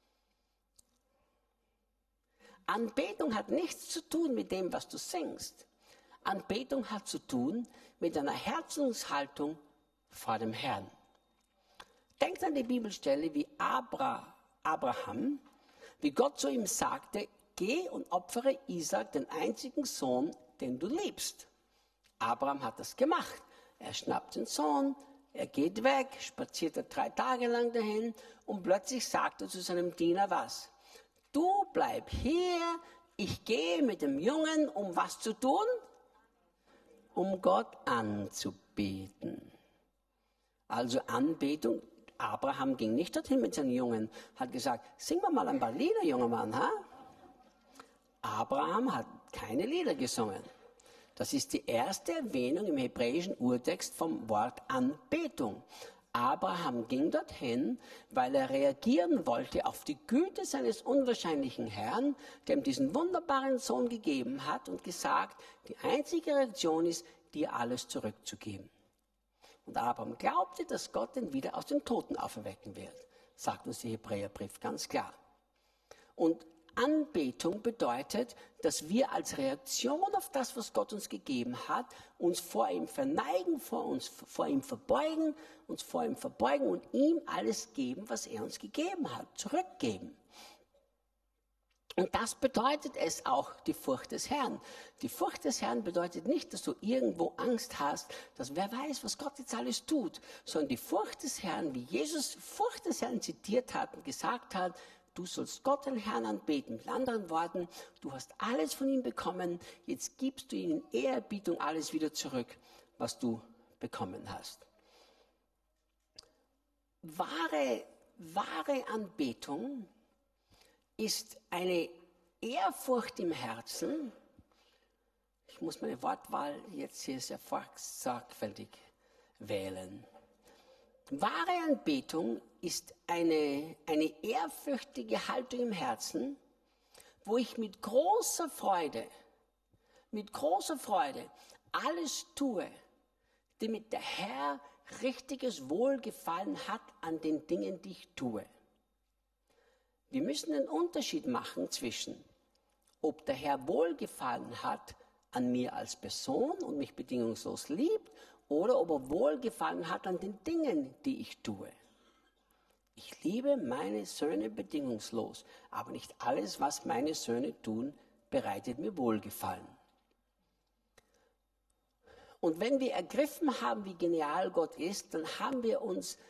A: Anbetung hat nichts zu tun mit dem, was du singst. Anbetung hat zu tun mit einer Herzenshaltung vor dem Herrn. Denkt an die Bibelstelle wie Abraham, wie Gott zu ihm sagte, geh und opfere Isaak, den einzigen Sohn, den du liebst. Abraham hat das gemacht. Er schnappt den Sohn, er geht weg, spaziert 3 Tage lang dahin und plötzlich sagt er zu seinem Diener was? Du bleib hier, ich gehe mit dem Jungen, um was zu tun? Um Gott anzubeten. Also Anbetung. Abraham ging nicht dorthin mit seinen Jungen, hat gesagt, sing mal ein paar Lieder, junger Mann, ha? Abraham hat keine Lieder gesungen. Das ist die erste Erwähnung im hebräischen Urtext vom Wort Anbetung. Abraham ging dorthin, weil er reagieren wollte auf die Güte seines unwahrscheinlichen Herrn, der ihm diesen wunderbaren Sohn gegeben hat und gesagt, die einzige Reaktion ist, dir alles zurückzugeben. Und Abraham glaubte, dass Gott ihn wieder aus den Toten auferwecken wird, sagt uns der Hebräerbrief ganz klar. Und Anbetung bedeutet, dass wir als Reaktion auf das, was Gott uns gegeben hat, uns vor ihm verneigen, vor ihm verbeugen und ihm alles geben, was er uns gegeben hat, zurückgeben. Und das bedeutet es auch, die Furcht des Herrn. Die Furcht des Herrn bedeutet nicht, dass du irgendwo Angst hast, dass wer weiß, was Gott jetzt alles tut, sondern die Furcht des Herrn, wie Jesus Furcht des Herrn zitiert hat und gesagt hat, du sollst Gott, den Herrn, anbeten. Mit anderen Worten, du hast alles von ihm bekommen, jetzt gibst du ihm in Ehrerbietung alles wieder zurück, was du bekommen hast. Wahre Anbetung ist eine Ehrfurcht im Herzen. Ich muss meine Wortwahl jetzt hier sehr sorgfältig wählen. Wahre Anbetung ist eine ehrfürchtige Haltung im Herzen, wo ich mit großer Freude alles tue, damit der Herr richtiges Wohlgefallen hat an den Dingen, die ich tue. Wir müssen einen Unterschied machen zwischen, ob der Herr Wohlgefallen hat an mir als Person und mich bedingungslos liebt, oder ob er Wohlgefallen hat an den Dingen, die ich tue. Ich liebe meine Söhne bedingungslos, aber nicht alles, was meine Söhne tun, bereitet mir Wohlgefallen. Und wenn wir ergriffen haben, wie genial Gott ist, dann haben wir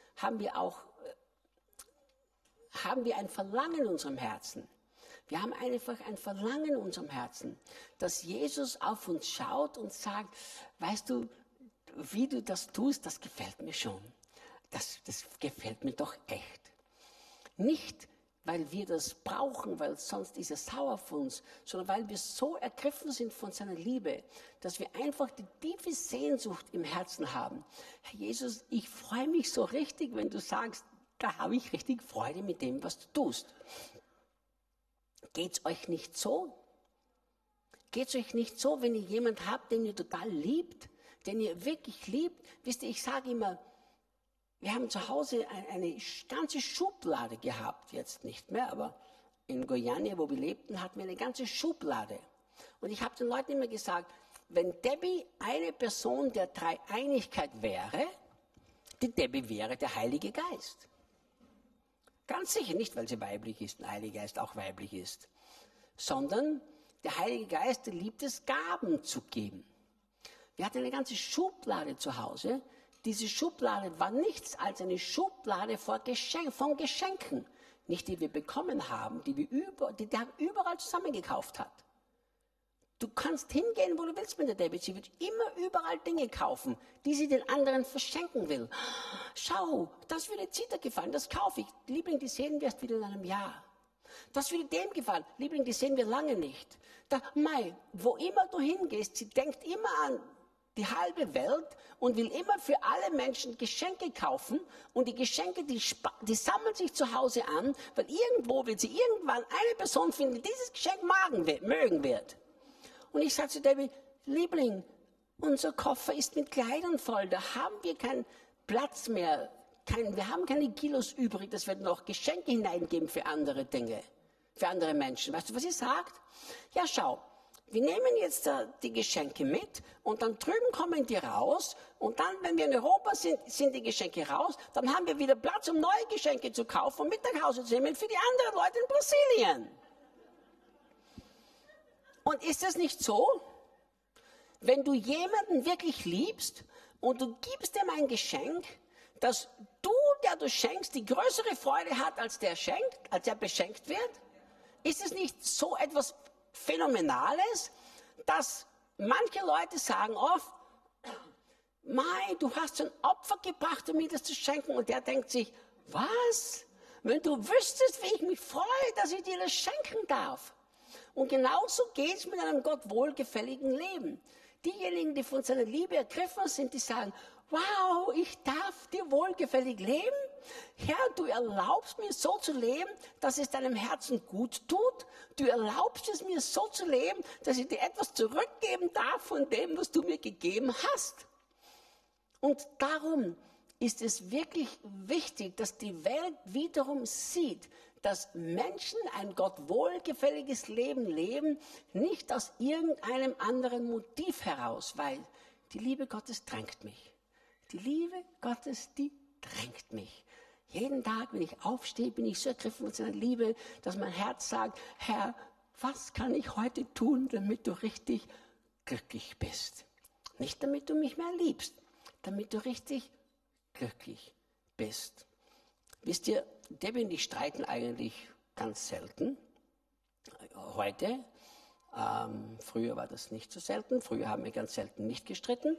A: ein Verlangen in unserem Herzen. Wir haben einfach ein Verlangen in unserem Herzen, dass Jesus auf uns schaut und sagt, weißt du, wie du das tust, das gefällt mir schon. Das gefällt mir doch echt. Nicht, weil wir das brauchen, weil sonst ist er sauer auf uns, sondern weil wir so ergriffen sind von seiner Liebe, dass wir einfach die tiefe Sehnsucht im Herzen haben. Herr Jesus, ich freue mich so richtig, wenn du sagst, da habe ich richtig Freude mit dem, was du tust. Geht's euch nicht so? Geht's euch nicht so, wenn ihr jemanden habt, den ihr total liebt, den ihr wirklich liebt? Wisst ihr, ich sage immer, wir haben zu Hause eine ganze Schublade gehabt, jetzt nicht mehr, aber in Goiânia, wo wir lebten, hatten wir eine ganze Schublade. Und ich habe den Leuten immer gesagt, wenn Debbie eine Person der Dreieinigkeit wäre, die Debbie wäre der Heilige Geist. Ganz sicher nicht, weil sie weiblich ist, der Heilige Geist auch weiblich ist, sondern der Heilige Geist, der liebt es, Gaben zu geben. Wir hatten eine ganze Schublade zu Hause. Diese Schublade war nichts als eine Schublade von Geschenken, nicht die wir bekommen haben, die der überall zusammengekauft hat. Du kannst hingehen, wo du willst mit der Debbie. Sie wird immer überall Dinge kaufen, die sie den anderen verschenken will. Schau, das würde Zita gefallen, das kaufe ich. Liebling, die sehen wir erst wieder in einem Jahr. Das würde dem gefallen. Liebling, die sehen wir lange nicht. Wo immer du hingehst, sie denkt immer an die halbe Welt und will immer für alle Menschen Geschenke kaufen. Und die Geschenke, die sammeln sich zu Hause an, weil irgendwo wird sie irgendwann eine Person finden, die dieses Geschenk mögen wird. Und ich sage zu Debbie, Liebling, unser Koffer ist mit Kleidern voll, da haben wir keinen Platz mehr. Wir haben keine Kilos übrig, dass wir noch Geschenke hineingeben für andere Dinge, für andere Menschen. Weißt du, was sie sagt? Ja, schau, wir nehmen jetzt die Geschenke mit und dann drüben kommen die raus und dann, wenn wir in Europa sind, sind die Geschenke raus, dann haben wir wieder Platz, um neue Geschenke zu kaufen und mit nach Hause zu nehmen für die anderen Leute in Brasilien. Und ist das nicht so? Wenn du jemanden wirklich liebst und du gibst ihm ein Geschenk, dass du, der du schenkst, die größere Freude hat, als der beschenkt wird? Ist es nicht so etwas Phänomenales, dass manche Leute sagen oft, Mai, du hast ein Opfer gebracht, um mir das zu schenken. Und der denkt sich, was? Wenn du wüsstest, wie ich mich freue, dass ich dir das schenken darf. Und genauso geht es mit einem Gott wohlgefälligen Leben. Diejenigen, die von seiner Liebe ergriffen sind, die sagen, wow, ich darf dir wohlgefällig leben. Herr, du erlaubst mir so zu leben, dass es deinem Herzen gut tut. Du erlaubst es mir so zu leben, dass ich dir etwas zurückgeben darf von dem, was du mir gegeben hast. Und darum ist es wirklich wichtig, dass die Welt wiederum sieht, dass Menschen ein Gott wohlgefälliges Leben leben, nicht aus irgendeinem anderen Motiv heraus, weil die Liebe Gottes drängt mich. Die Liebe Gottes, die drängt mich. Jeden Tag, wenn ich aufstehe, bin ich so ergriffen von seiner Liebe, dass mein Herz sagt, Herr, was kann ich heute tun, damit du richtig glücklich bist? Nicht damit du mich mehr liebst, damit du richtig glücklich bist. Wisst ihr, Debbie und ich streiten eigentlich ganz selten. Heute, früher war das nicht so selten, früher haben wir ganz selten nicht gestritten.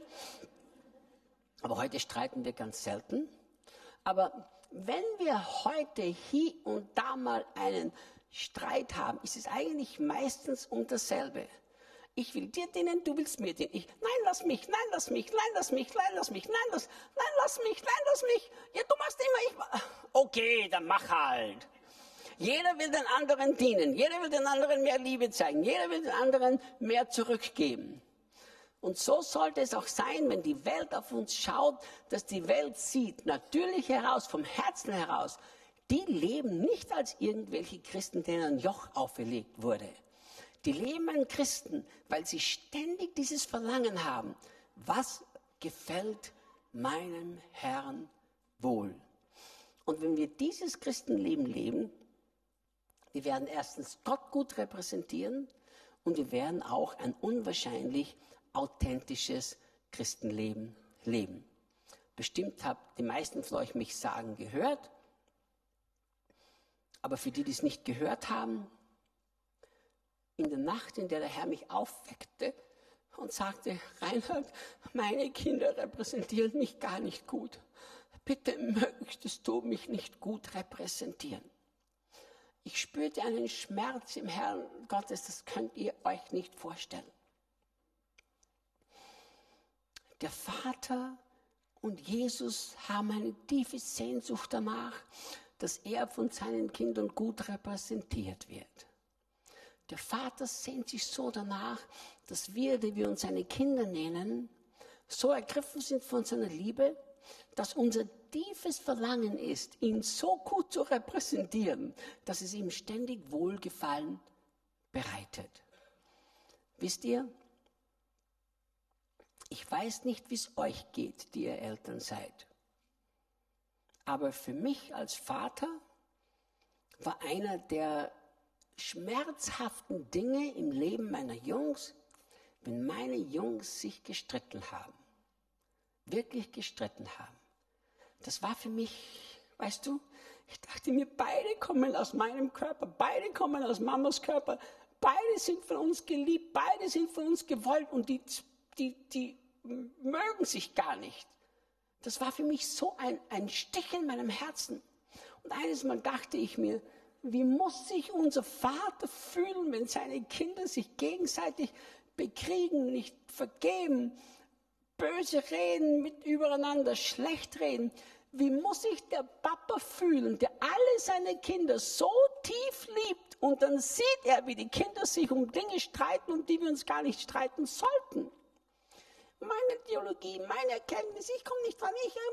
A: Aber heute streiten wir ganz selten. Aber wenn wir heute hier und da mal einen Streit haben, ist es eigentlich meistens um dasselbe. Ich will dir dienen, du willst mir dienen. Nein, lass mich, nein, lass mich, nein, lass mich, nein, lass mich, nein, lass mich, nein, lass mich. Ja, du machst immer, okay, dann mach halt. Jeder will den anderen dienen, jeder will den anderen mehr Liebe zeigen, jeder will den anderen mehr zurückgeben. Und so sollte es auch sein, wenn die Welt auf uns schaut, dass die Welt sieht, natürlich heraus, vom Herzen heraus, die leben nicht als irgendwelche Christen, denen ein Joch auferlegt wurde. Die leben an Christen, weil sie ständig dieses Verlangen haben. Was gefällt meinem Herrn wohl? Und wenn wir dieses Christenleben leben, wir werden erstens Gott gut repräsentieren und wir werden auch ein unwahrscheinlich authentisches Christenleben leben. Bestimmt habt die meisten von euch mich sagen gehört, aber für die, die es nicht gehört haben, in der Nacht, in der der Herr mich aufweckte und sagte, Reinhard, meine Kinder repräsentieren mich gar nicht gut. Bitte möchtest du mich nicht gut repräsentieren. Ich spürte einen Schmerz im Herrn Gottes, das könnt ihr euch nicht vorstellen. Der Vater und Jesus haben eine tiefe Sehnsucht danach, dass er von seinen Kindern gut repräsentiert wird. Der Vater sehnt sich so danach, dass wir, die wir uns seine Kinder nennen, so ergriffen sind von seiner Liebe, dass unser tiefes Verlangen ist, ihn so gut zu repräsentieren, dass es ihm ständig Wohlgefallen bereitet. Wisst ihr, ich weiß nicht, wie es euch geht, die ihr Eltern seid. Aber für mich als Vater war einer der schmerzhaften Dinge im Leben meiner Jungs, wenn meine Jungs sich gestritten haben. Wirklich gestritten haben. Das war für mich, weißt du, ich dachte mir, beide kommen aus meinem Körper, beide kommen aus Mamas Körper. beide sind von uns geliebt, beide sind von uns gewollt und die mögen sich gar nicht. Das war für mich so ein Stich in meinem Herzen. Und eines Mal dachte ich mir, wie muss sich unser Vater fühlen, wenn seine Kinder sich gegenseitig bekriegen, nicht vergeben, böse reden, mit übereinander schlecht reden. Wie muss sich der Papa fühlen, der alle seine Kinder so tief liebt und dann sieht er, wie die Kinder sich um Dinge streiten, um die wir uns gar nicht streiten sollten. Meine Theologie, meine Erkenntnis, ich komme nicht dran,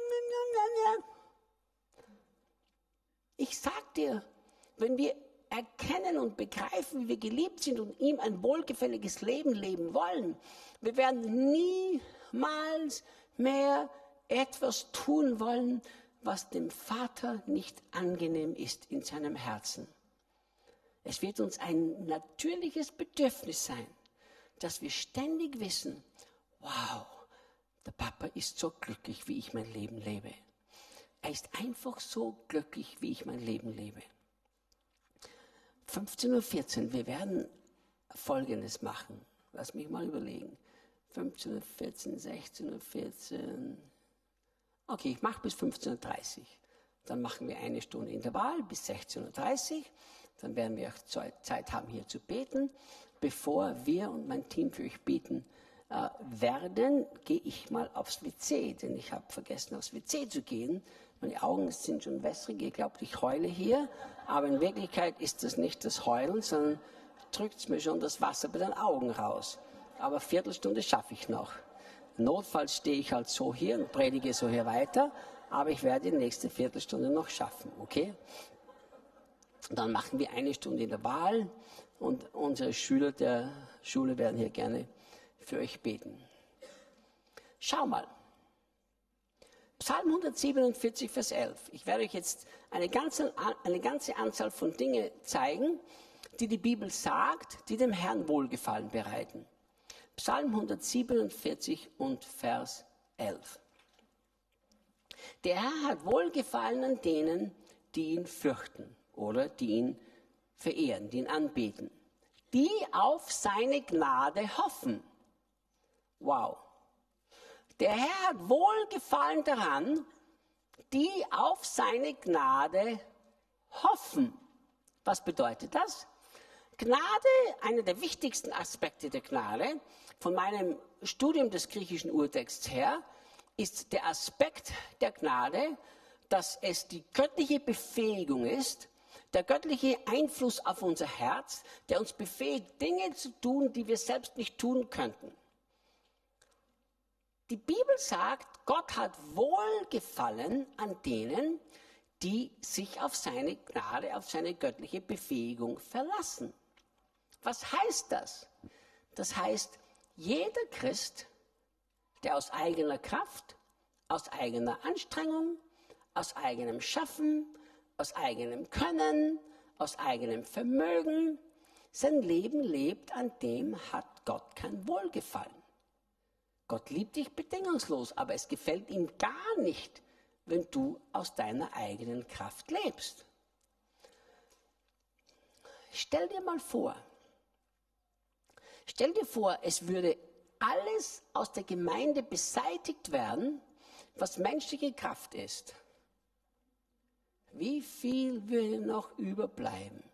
A: ich sag dir, wenn wir erkennen und begreifen, wie wir geliebt sind und ihm ein wohlgefälliges Leben leben wollen, wir werden niemals mehr etwas tun wollen, was dem Vater nicht angenehm ist in seinem Herzen. Es wird uns ein natürliches Bedürfnis sein, dass wir ständig wissen, wow, der Papa ist so glücklich, wie ich mein Leben lebe. Er ist einfach so glücklich, wie ich mein Leben lebe. 15:14 Uhr, wir werden Folgendes machen. Lass mich mal überlegen. 15:14 Uhr, 16:14 Uhr. Okay, ich mache bis 15:30 Uhr. Dann machen wir eine Stunde Intervall bis 16:30 Uhr. Dann werden wir auch Zeit haben, hier zu beten. Bevor wir und mein Team für euch beten werden, gehe ich mal aufs WC, denn ich habe vergessen, aufs WC zu gehen. Meine Augen sind schon wässrig, ihr glaubt, ich heule hier, aber in Wirklichkeit ist das nicht das Heulen, sondern drückt es mir schon das Wasser bei den Augen raus. Aber Viertelstunde schaffe ich noch. Notfalls stehe ich halt so hier und predige so hier weiter, aber ich werde die nächste Viertelstunde noch schaffen, okay? Dann machen wir eine Stunde in der Wahl und unsere Schüler der Schule werden hier gerne für euch beten. Schau mal. Psalm 147, Vers 11. Ich werde euch jetzt eine ganze Anzahl von Dingen zeigen, die die Bibel sagt, die dem Herrn Wohlgefallen bereiten. Psalm 147 und Vers 11. Der Herr hat Wohlgefallen an denen, die ihn fürchten oder die ihn verehren, die ihn anbeten, die auf seine Gnade hoffen. Wow. Der Herr hat Wohlgefallen daran, die auf seine Gnade hoffen. Was bedeutet das? Gnade, einer der wichtigsten Aspekte der Gnade, von meinem Studium des griechischen Urtexts her, ist der Aspekt der Gnade, dass es die göttliche Befähigung ist, der göttliche Einfluss auf unser Herz, der uns befähigt, Dinge zu tun, die wir selbst nicht tun könnten. Die Bibel sagt, Gott hat Wohlgefallen an denen, die sich auf seine Gnade, auf seine göttliche Befähigung verlassen. Was heißt das? Das heißt, jeder Christ, der aus eigener Kraft, aus eigener Anstrengung, aus eigenem Schaffen, aus eigenem Können, aus eigenem Vermögen sein Leben lebt, an dem hat Gott kein Wohlgefallen. Gott liebt dich bedingungslos, aber es gefällt ihm gar nicht, wenn du aus deiner eigenen Kraft lebst. Stell dir vor, es würde alles aus der Gemeinde beseitigt werden, was menschliche Kraft ist. Wie viel würde noch überbleiben?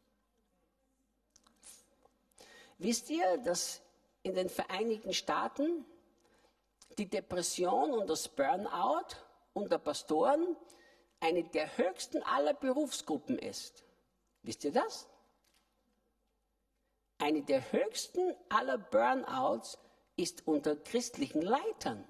A: Wisst ihr, dass in den Vereinigten Staaten die Depression und das Burnout unter Pastoren eine der höchsten aller Berufsgruppen ist? Wisst ihr das? Eine der höchsten aller Burnouts ist unter christlichen Leitern.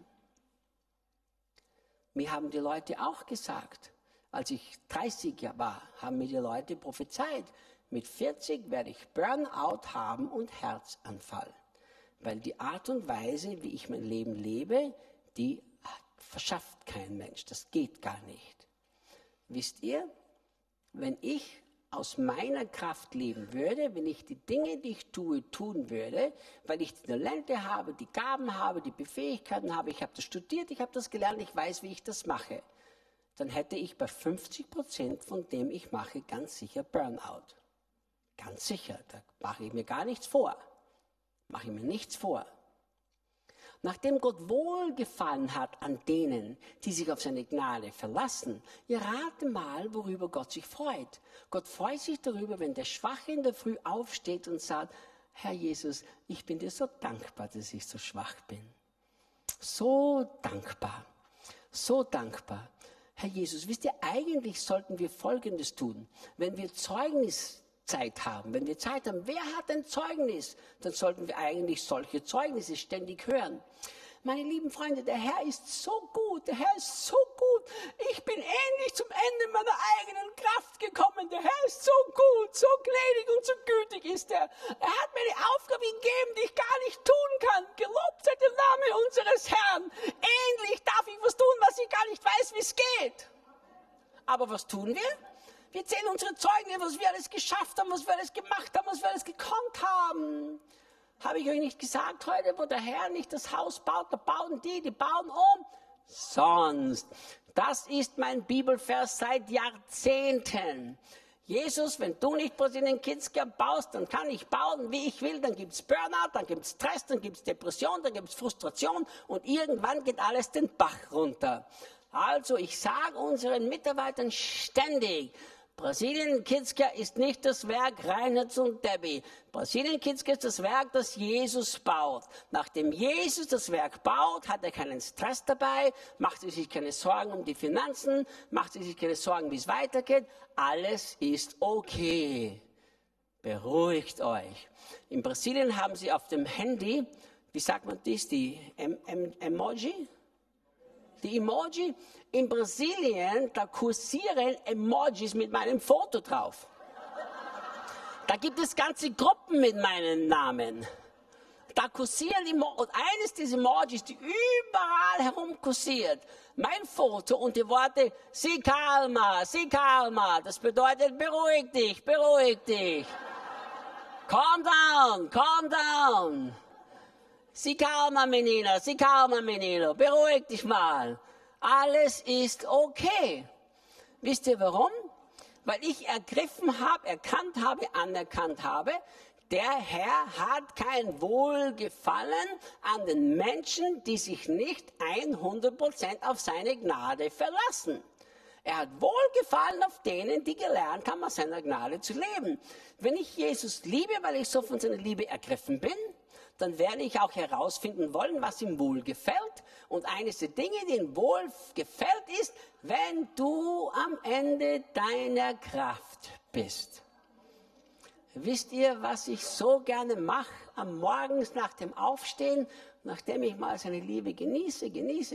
A: Mir haben die Leute auch gesagt, als ich 30 war, haben mir die Leute prophezeit, mit 40 werde ich Burnout haben und Herzanfall. Weil die Art und Weise, wie ich mein Leben lebe, die verschafft kein Mensch. Das geht gar nicht. Wisst ihr, wenn ich aus meiner Kraft leben würde, wenn ich die Dinge, die ich tue, tun würde, weil ich die Talente habe, die Gaben habe, die Befähigkeiten habe, ich habe das studiert, ich habe das gelernt, ich weiß, wie ich das mache, dann hätte ich bei 50% von dem ich mache ganz sicher Burnout. Ganz sicher, da mache ich mir gar nichts vor. Mache ich mir nichts vor. Nachdem Gott Wohlgefallen hat an denen, die sich auf seine Gnade verlassen, ihr rate mal, worüber Gott sich freut. Gott freut sich darüber, wenn der Schwache in der Früh aufsteht und sagt, Herr Jesus, ich bin dir so dankbar, dass ich so schwach bin. So dankbar, so dankbar. Herr Jesus, wisst ihr, eigentlich sollten wir Folgendes tun. Wenn wir Zeugniszeit haben, wenn wir Zeit haben, wer hat ein Zeugnis? Dann sollten wir eigentlich solche Zeugnisse ständig hören. Meine lieben Freunde, der Herr ist so gut, der Herr ist so gut. Ich bin endlich zum Ende meiner eigenen Kraft gekommen. Der Herr ist so gut, so gnädig und so gütig ist er. Er hat mir eine Aufgabe gegeben, die ich gar nicht tun kann. Gelobt sei der Name unseres Herrn. Endlich darf ich was tun, was ich gar nicht weiß, wie es geht. Aber was tun wir? Wir zählen unsere Zeugnisse, was wir alles geschafft haben, was wir alles gemacht haben, was wir alles gekonnt haben. Habe ich euch nicht gesagt heute, wo der Herr nicht das Haus baut, da bauen die bauen um. Sonst. Das ist mein Bibelvers seit Jahrzehnten. Jesus, wenn du nicht Brasilien Kids Camp baust, dann kann ich bauen, wie ich will. Dann gibt es Burnout, dann gibt es Stress, dann gibt es Depression, dann gibt es Frustration und irgendwann geht alles den Bach runter. Also ich sage unseren Mitarbeitern ständig, Brasilien Kids Camp ist nicht das Werk Reinhards und Debbie. Brasilien Kids Camp ist das Werk, das Jesus baut. Nachdem Jesus das Werk baut, hat er keinen Stress dabei, macht er sich keine Sorgen um die Finanzen, macht er sich keine Sorgen, wie es weitergeht. Alles ist okay. Beruhigt euch. In Brasilien haben sie auf dem Handy, wie sagt man das, die Emoji? Die Emoji, in Brasilien, da kursieren Emojis mit meinem Foto drauf. Da gibt es ganze Gruppen mit meinem Namen. Da kursieren und eines dieser Emojis, die überall herum kursiert, mein Foto und die Worte, si calma, das bedeutet, beruhig dich, beruhig dich. Calm down, calm down. Si calma, menino, beruhig dich mal. Alles ist okay. Wisst ihr warum? Weil ich erkannt habe, anerkannt habe, der Herr hat kein Wohlgefallen an den Menschen, die sich nicht 100% auf seine Gnade verlassen. Er hat Wohlgefallen auf denen, die gelernt haben, aus seiner Gnade zu leben. Wenn ich Jesus liebe, weil ich so von seiner Liebe ergriffen bin, dann werde ich auch herausfinden wollen, was ihm wohlgefällt. Und eines der Dinge, die ihm wohlgefällt, ist, wenn du am Ende deiner Kraft bist. Wisst ihr, was ich so gerne mache am Morgens nach dem Aufstehen, nachdem ich mal seine Liebe genieße,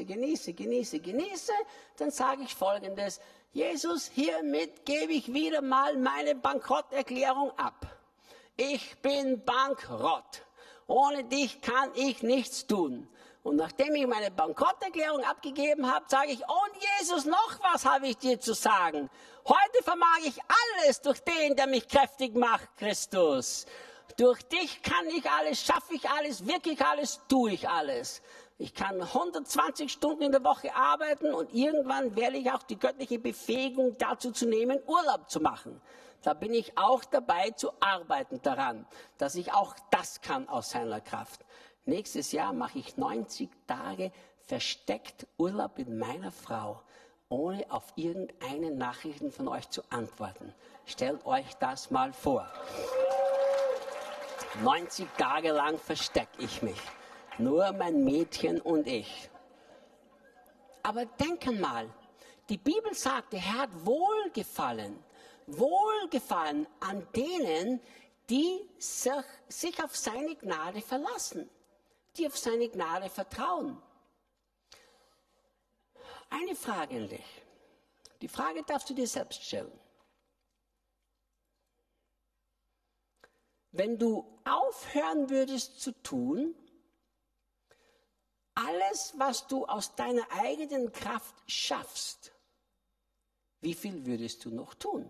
A: dann sage ich Folgendes: Jesus, hiermit gebe ich wieder mal meine Bankrotterklärung ab. Ich bin bankrott. Ohne dich kann ich nichts tun. Und nachdem ich meine Bankrotterklärung abgegeben habe, sage ich, und Jesus, noch was habe ich dir zu sagen. Heute vermag ich alles durch den, der mich kräftig macht, Christus. Durch dich kann ich alles, schaffe ich alles, wirklich alles, tue ich alles. Ich kann 120 Stunden in der Woche arbeiten und irgendwann werde ich auch die göttliche Befähigung dazu zu nehmen, Urlaub zu machen. Da bin ich auch dabei zu arbeiten daran, dass ich auch das kann aus seiner Kraft. Nächstes Jahr mache ich 90 Tage versteckt Urlaub mit meiner Frau, ohne auf irgendeine Nachrichten von euch zu antworten. Stellt euch das mal vor. 90 Tage lang verstecke ich mich. Nur mein Mädchen und ich. Aber denken mal, die Bibel sagt, der Herr hat Wohlgefallen an denen, die sich auf seine Gnade verlassen, die auf seine Gnade vertrauen. Eine Frage an dich. Die Frage darfst du dir selbst stellen. Wenn du aufhören würdest zu tun, alles, was du aus deiner eigenen Kraft schaffst, wie viel würdest du noch tun?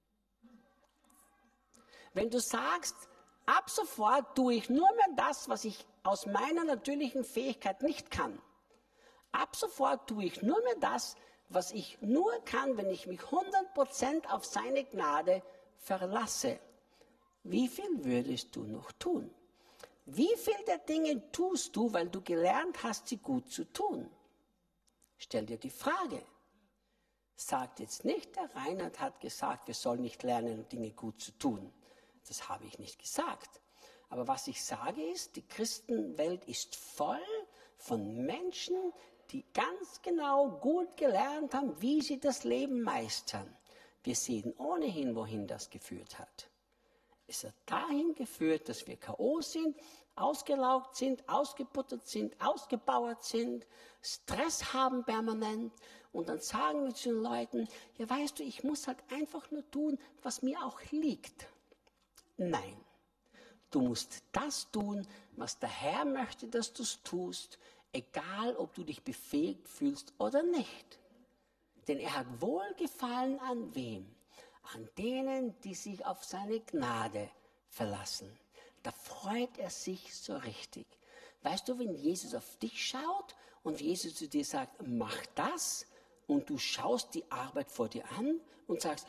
A: Wenn du sagst, ab sofort tue ich nur mehr das, was ich aus meiner natürlichen Fähigkeit nicht kann. Ab sofort tue ich nur mehr das, was ich nur kann, wenn ich mich 100% auf seine Gnade verlasse. Wie viel würdest du noch tun? Wie viel der Dinge tust du, weil du gelernt hast, sie gut zu tun? Stell dir die Frage. Sagt jetzt nicht, der Reinhard hat gesagt, wir sollen nicht lernen, Dinge gut zu tun. Das habe ich nicht gesagt. Aber was ich sage ist, die Christenwelt ist voll von Menschen, die ganz genau gut gelernt haben, wie sie das Leben meistern. Wir sehen ohnehin, wohin das geführt hat. Es hat dahin geführt, dass wir K.O. sind, ausgelaugt sind, ausgebuttert sind, ausgebauert sind, Stress haben permanent. Und dann sagen wir zu den Leuten, ja weißt du, ich muss halt einfach nur tun, was mir auch liegt. Nein, du musst das tun, was der Herr möchte, dass du es tust, egal ob du dich befähigt fühlst oder nicht. Denn er hat Wohlgefallen an wem? An denen, die sich auf seine Gnade verlassen. Da freut er sich so richtig. Weißt du, wenn Jesus auf dich schaut und Jesus zu dir sagt, mach das, und du schaust die Arbeit vor dir an und sagst,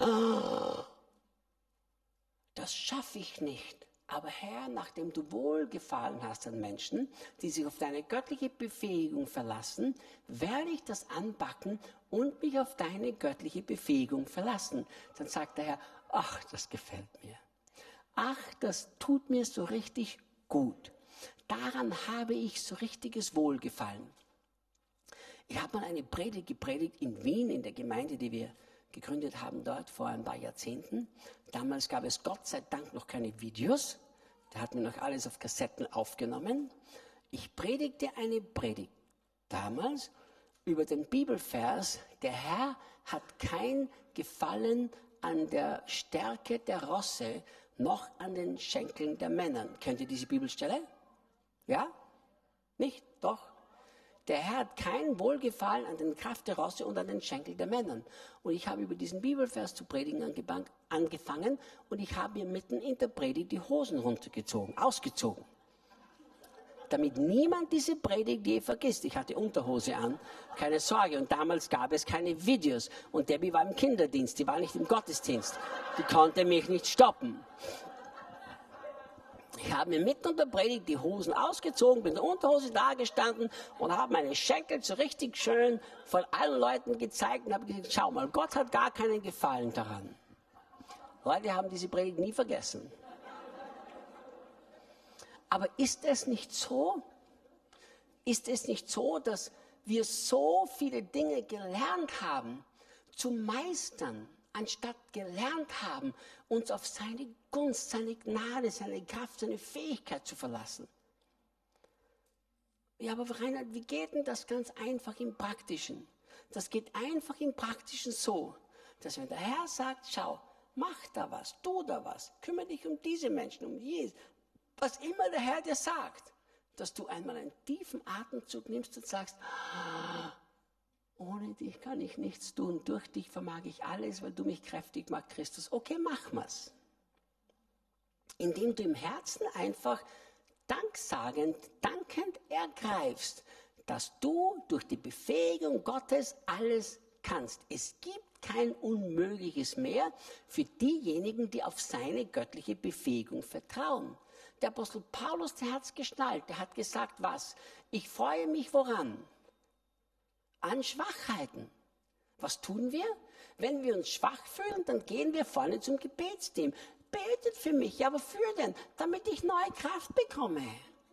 A: das schaffe ich nicht. Aber Herr, nachdem du Wohlgefallen hast an Menschen, die sich auf deine göttliche Befähigung verlassen, werde ich das anpacken und mich auf deine göttliche Befähigung verlassen. Dann sagt der Herr, ach, das gefällt mir. Ach, das tut mir so richtig gut. Daran habe ich so richtiges Wohlgefallen. Ich habe mal eine Predigt gepredigt in Wien, in der Gemeinde, die wir gegründet haben dort vor ein paar Jahrzehnten. Damals gab es Gott sei Dank noch keine Videos. Da hatten wir noch alles auf Kassetten aufgenommen. Ich predigte eine Predigt damals über den Bibelvers, der Herr hat kein Gefallen an der Stärke der Rosse, noch an den Schenkeln der Männer. Kennt ihr diese Bibelstelle? Ja? Nicht? Doch? Der Herr hat kein Wohlgefallen an den Kraft der Rosse und an den Schenkel der Männern. Und ich habe über diesen Bibelvers zu predigen angefangen und ich habe mir mitten in der Predigt die Hosen runtergezogen, ausgezogen. Damit niemand diese Predigt je vergisst. Ich hatte Unterhose an, keine Sorge. Und damals gab es keine Videos. Und Debbie war im Kinderdienst, die war nicht im Gottesdienst. Die konnte mich nicht stoppen. Ich habe mir mitten unter der Predigt die Hosen ausgezogen, bin in der Unterhose dagestanden und habe meine Schenkel so richtig schön von allen Leuten gezeigt und habe gesagt, schau mal, Gott hat gar keinen Gefallen daran. Leute haben diese Predigt nie vergessen. Aber ist es nicht so? Ist es nicht so, dass wir so viele Dinge gelernt haben zu meistern, anstatt gelernt haben, uns auf seine Gunst, seine Gnade, seine Kraft, seine Fähigkeit zu verlassen? Ja, aber Reinhard, wie geht denn das ganz einfach im Praktischen? Das geht einfach im Praktischen so, dass wenn der Herr sagt, schau, mach da was, tu da was, kümmere dich um diese Menschen, um Jesus, was immer der Herr dir sagt, dass du einmal einen tiefen Atemzug nimmst und sagst, ohne dich kann ich nichts tun, durch dich vermag ich alles, weil du mich kräftig machst, Christus. Okay, mach mal's. Indem du im Herzen einfach danksagend, dankend ergreifst, dass du durch die Befähigung Gottes alles kannst. Es gibt kein Unmögliches mehr für diejenigen, die auf seine göttliche Befähigung vertrauen. Der Apostel Paulus, der hat es geschnallt, der hat gesagt, was? Ich freue mich woran? An Schwachheiten. Was tun wir? Wenn wir uns schwach fühlen, dann gehen wir vorne zum Gebetsteam. Betet für mich, ja, wofür denn? Damit ich neue Kraft bekomme.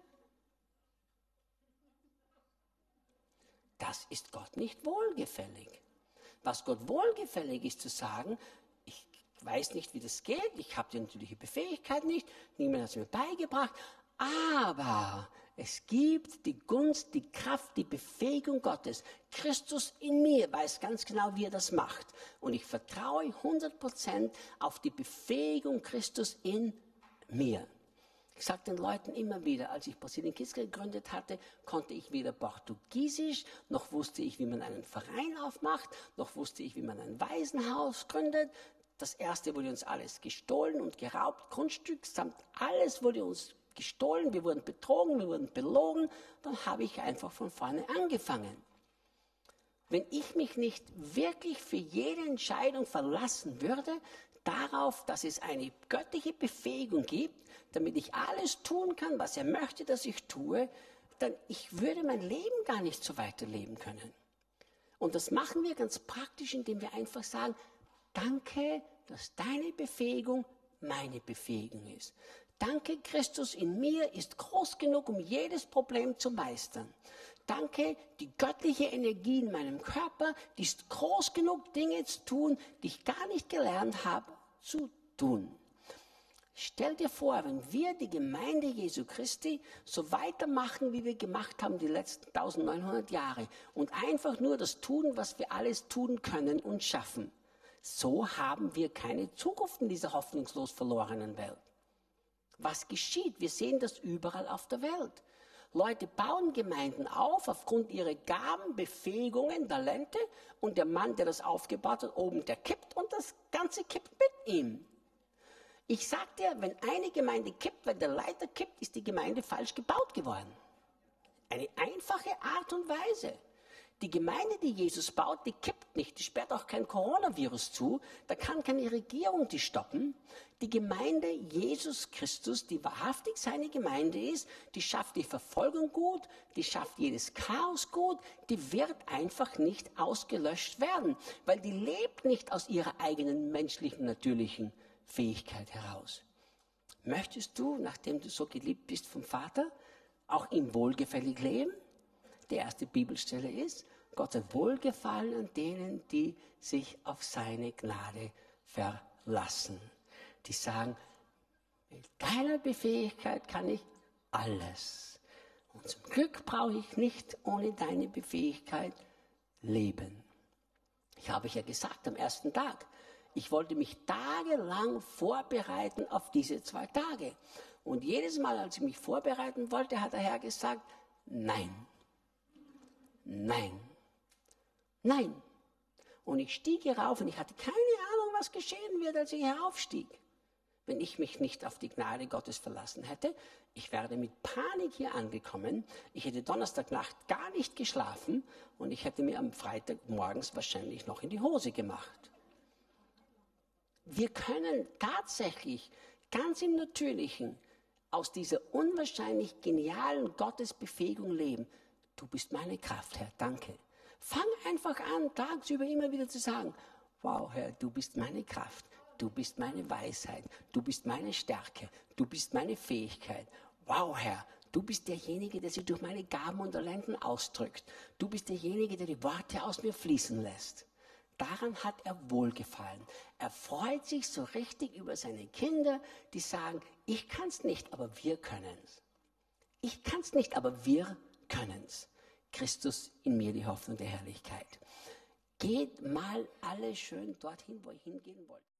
A: Das ist Gott nicht wohlgefällig. Was Gott wohlgefällig ist, zu sagen, ich weiß nicht, wie das geht, ich habe die natürliche Befähigkeit nicht, niemand hat es mir beigebracht, aber es gibt die Gunst, die Kraft, die Befähigung Gottes. Christus in mir weiß ganz genau, wie er das macht. Und ich vertraue 100% auf die Befähigung Christus in mir. Ich sage den Leuten immer wieder, als ich Brasilien Kids gegründet hatte, konnte ich weder Portugiesisch, noch wusste ich, wie man einen Verein aufmacht, noch wusste ich, wie man ein Waisenhaus gründet. Das erste wurde uns alles gestohlen und geraubt, Grundstück samt alles wurde uns gestohlen, wir wurden betrogen, wir wurden belogen. Dann habe ich einfach von vorne angefangen. wenn ich mich nicht wirklich für jede Entscheidung verlassen würde, darauf, dass es eine göttliche Befähigung gibt, damit ich alles tun kann, was er möchte, dass ich tue, dann ich würde mein Leben gar nicht so weiterleben können. Und das machen wir ganz praktisch, indem wir einfach sagen, danke, dass deine Befähigung meine Befähigung ist. Danke, Christus in mir ist groß genug, um jedes Problem zu meistern. Danke, die göttliche Energie in meinem Körper, die ist groß genug, Dinge zu tun, die ich gar nicht gelernt habe, zu tun. Stell dir vor, wenn wir die Gemeinde Jesu Christi so weitermachen, wie wir gemacht haben die letzten 1900 Jahre und einfach nur das tun, was wir alles tun können und schaffen. So haben wir keine Zukunft in dieser hoffnungslos verlorenen Welt. Was geschieht? Wir sehen das überall auf der Welt. Leute bauen Gemeinden auf aufgrund ihrer Gaben, Befähigungen, Talente und der Mann, der das aufgebaut hat, oben, der kippt und das Ganze kippt mit ihm. Ich sag dir, wenn eine Gemeinde kippt, wenn der Leiter kippt, ist die Gemeinde falsch gebaut geworden. Eine einfache Art und Weise. Die Gemeinde, die Jesus baut, die kippt nicht, die sperrt auch kein Coronavirus zu, da kann keine Regierung die stoppen. Die Gemeinde Jesus Christus, die wahrhaftig seine Gemeinde ist, die schafft die Verfolgung gut, die schafft jedes Chaos gut, die wird einfach nicht ausgelöscht werden, weil die lebt nicht aus ihrer eigenen menschlichen, natürlichen Fähigkeit heraus. Möchtest du, nachdem du so geliebt bist vom Vater, auch ihm wohlgefällig leben? Die erste Bibelstelle ist, Gott hat Wohlgefallen an denen, die sich auf seine Gnade verlassen. Die sagen, mit deiner Befähigkeit kann ich alles. Und zum Glück brauche ich nicht ohne deine Befähigkeit leben. Ich habe ja gesagt am ersten Tag, ich wollte mich tagelang vorbereiten auf diese 2 Tage. Und jedes Mal, als ich mich vorbereiten wollte, hat der Herr gesagt, nein. Nein. Nein. Und ich stieg hier rauf und ich hatte keine Ahnung, was geschehen wird, als ich hier aufstieg. Wenn ich mich nicht auf die Gnade Gottes verlassen hätte, ich wäre mit Panik hier angekommen, ich hätte Donnerstagnacht gar nicht geschlafen und ich hätte mir am Freitag morgens wahrscheinlich noch in die Hose gemacht. Wir können tatsächlich ganz im Natürlichen aus dieser unwahrscheinlich genialen Gottesbefähigung leben. Du bist meine Kraft, Herr, danke. Fang einfach an, tagsüber immer wieder zu sagen, wow, Herr, du bist meine Kraft, du bist meine Weisheit, du bist meine Stärke, du bist meine Fähigkeit. Wow, Herr, du bist derjenige, der sich durch meine Gaben und Talenten ausdrückt. Du bist derjenige, der die Worte aus mir fließen lässt. Daran hat er Wohlgefallen. Er freut sich so richtig über seine Kinder, die sagen, ich kann es nicht, aber wir können es. Ich kann es nicht, aber wir können es. Christus in mir, die Hoffnung der Herrlichkeit. Geht mal alle schön dorthin, wo ich hingehen wollte.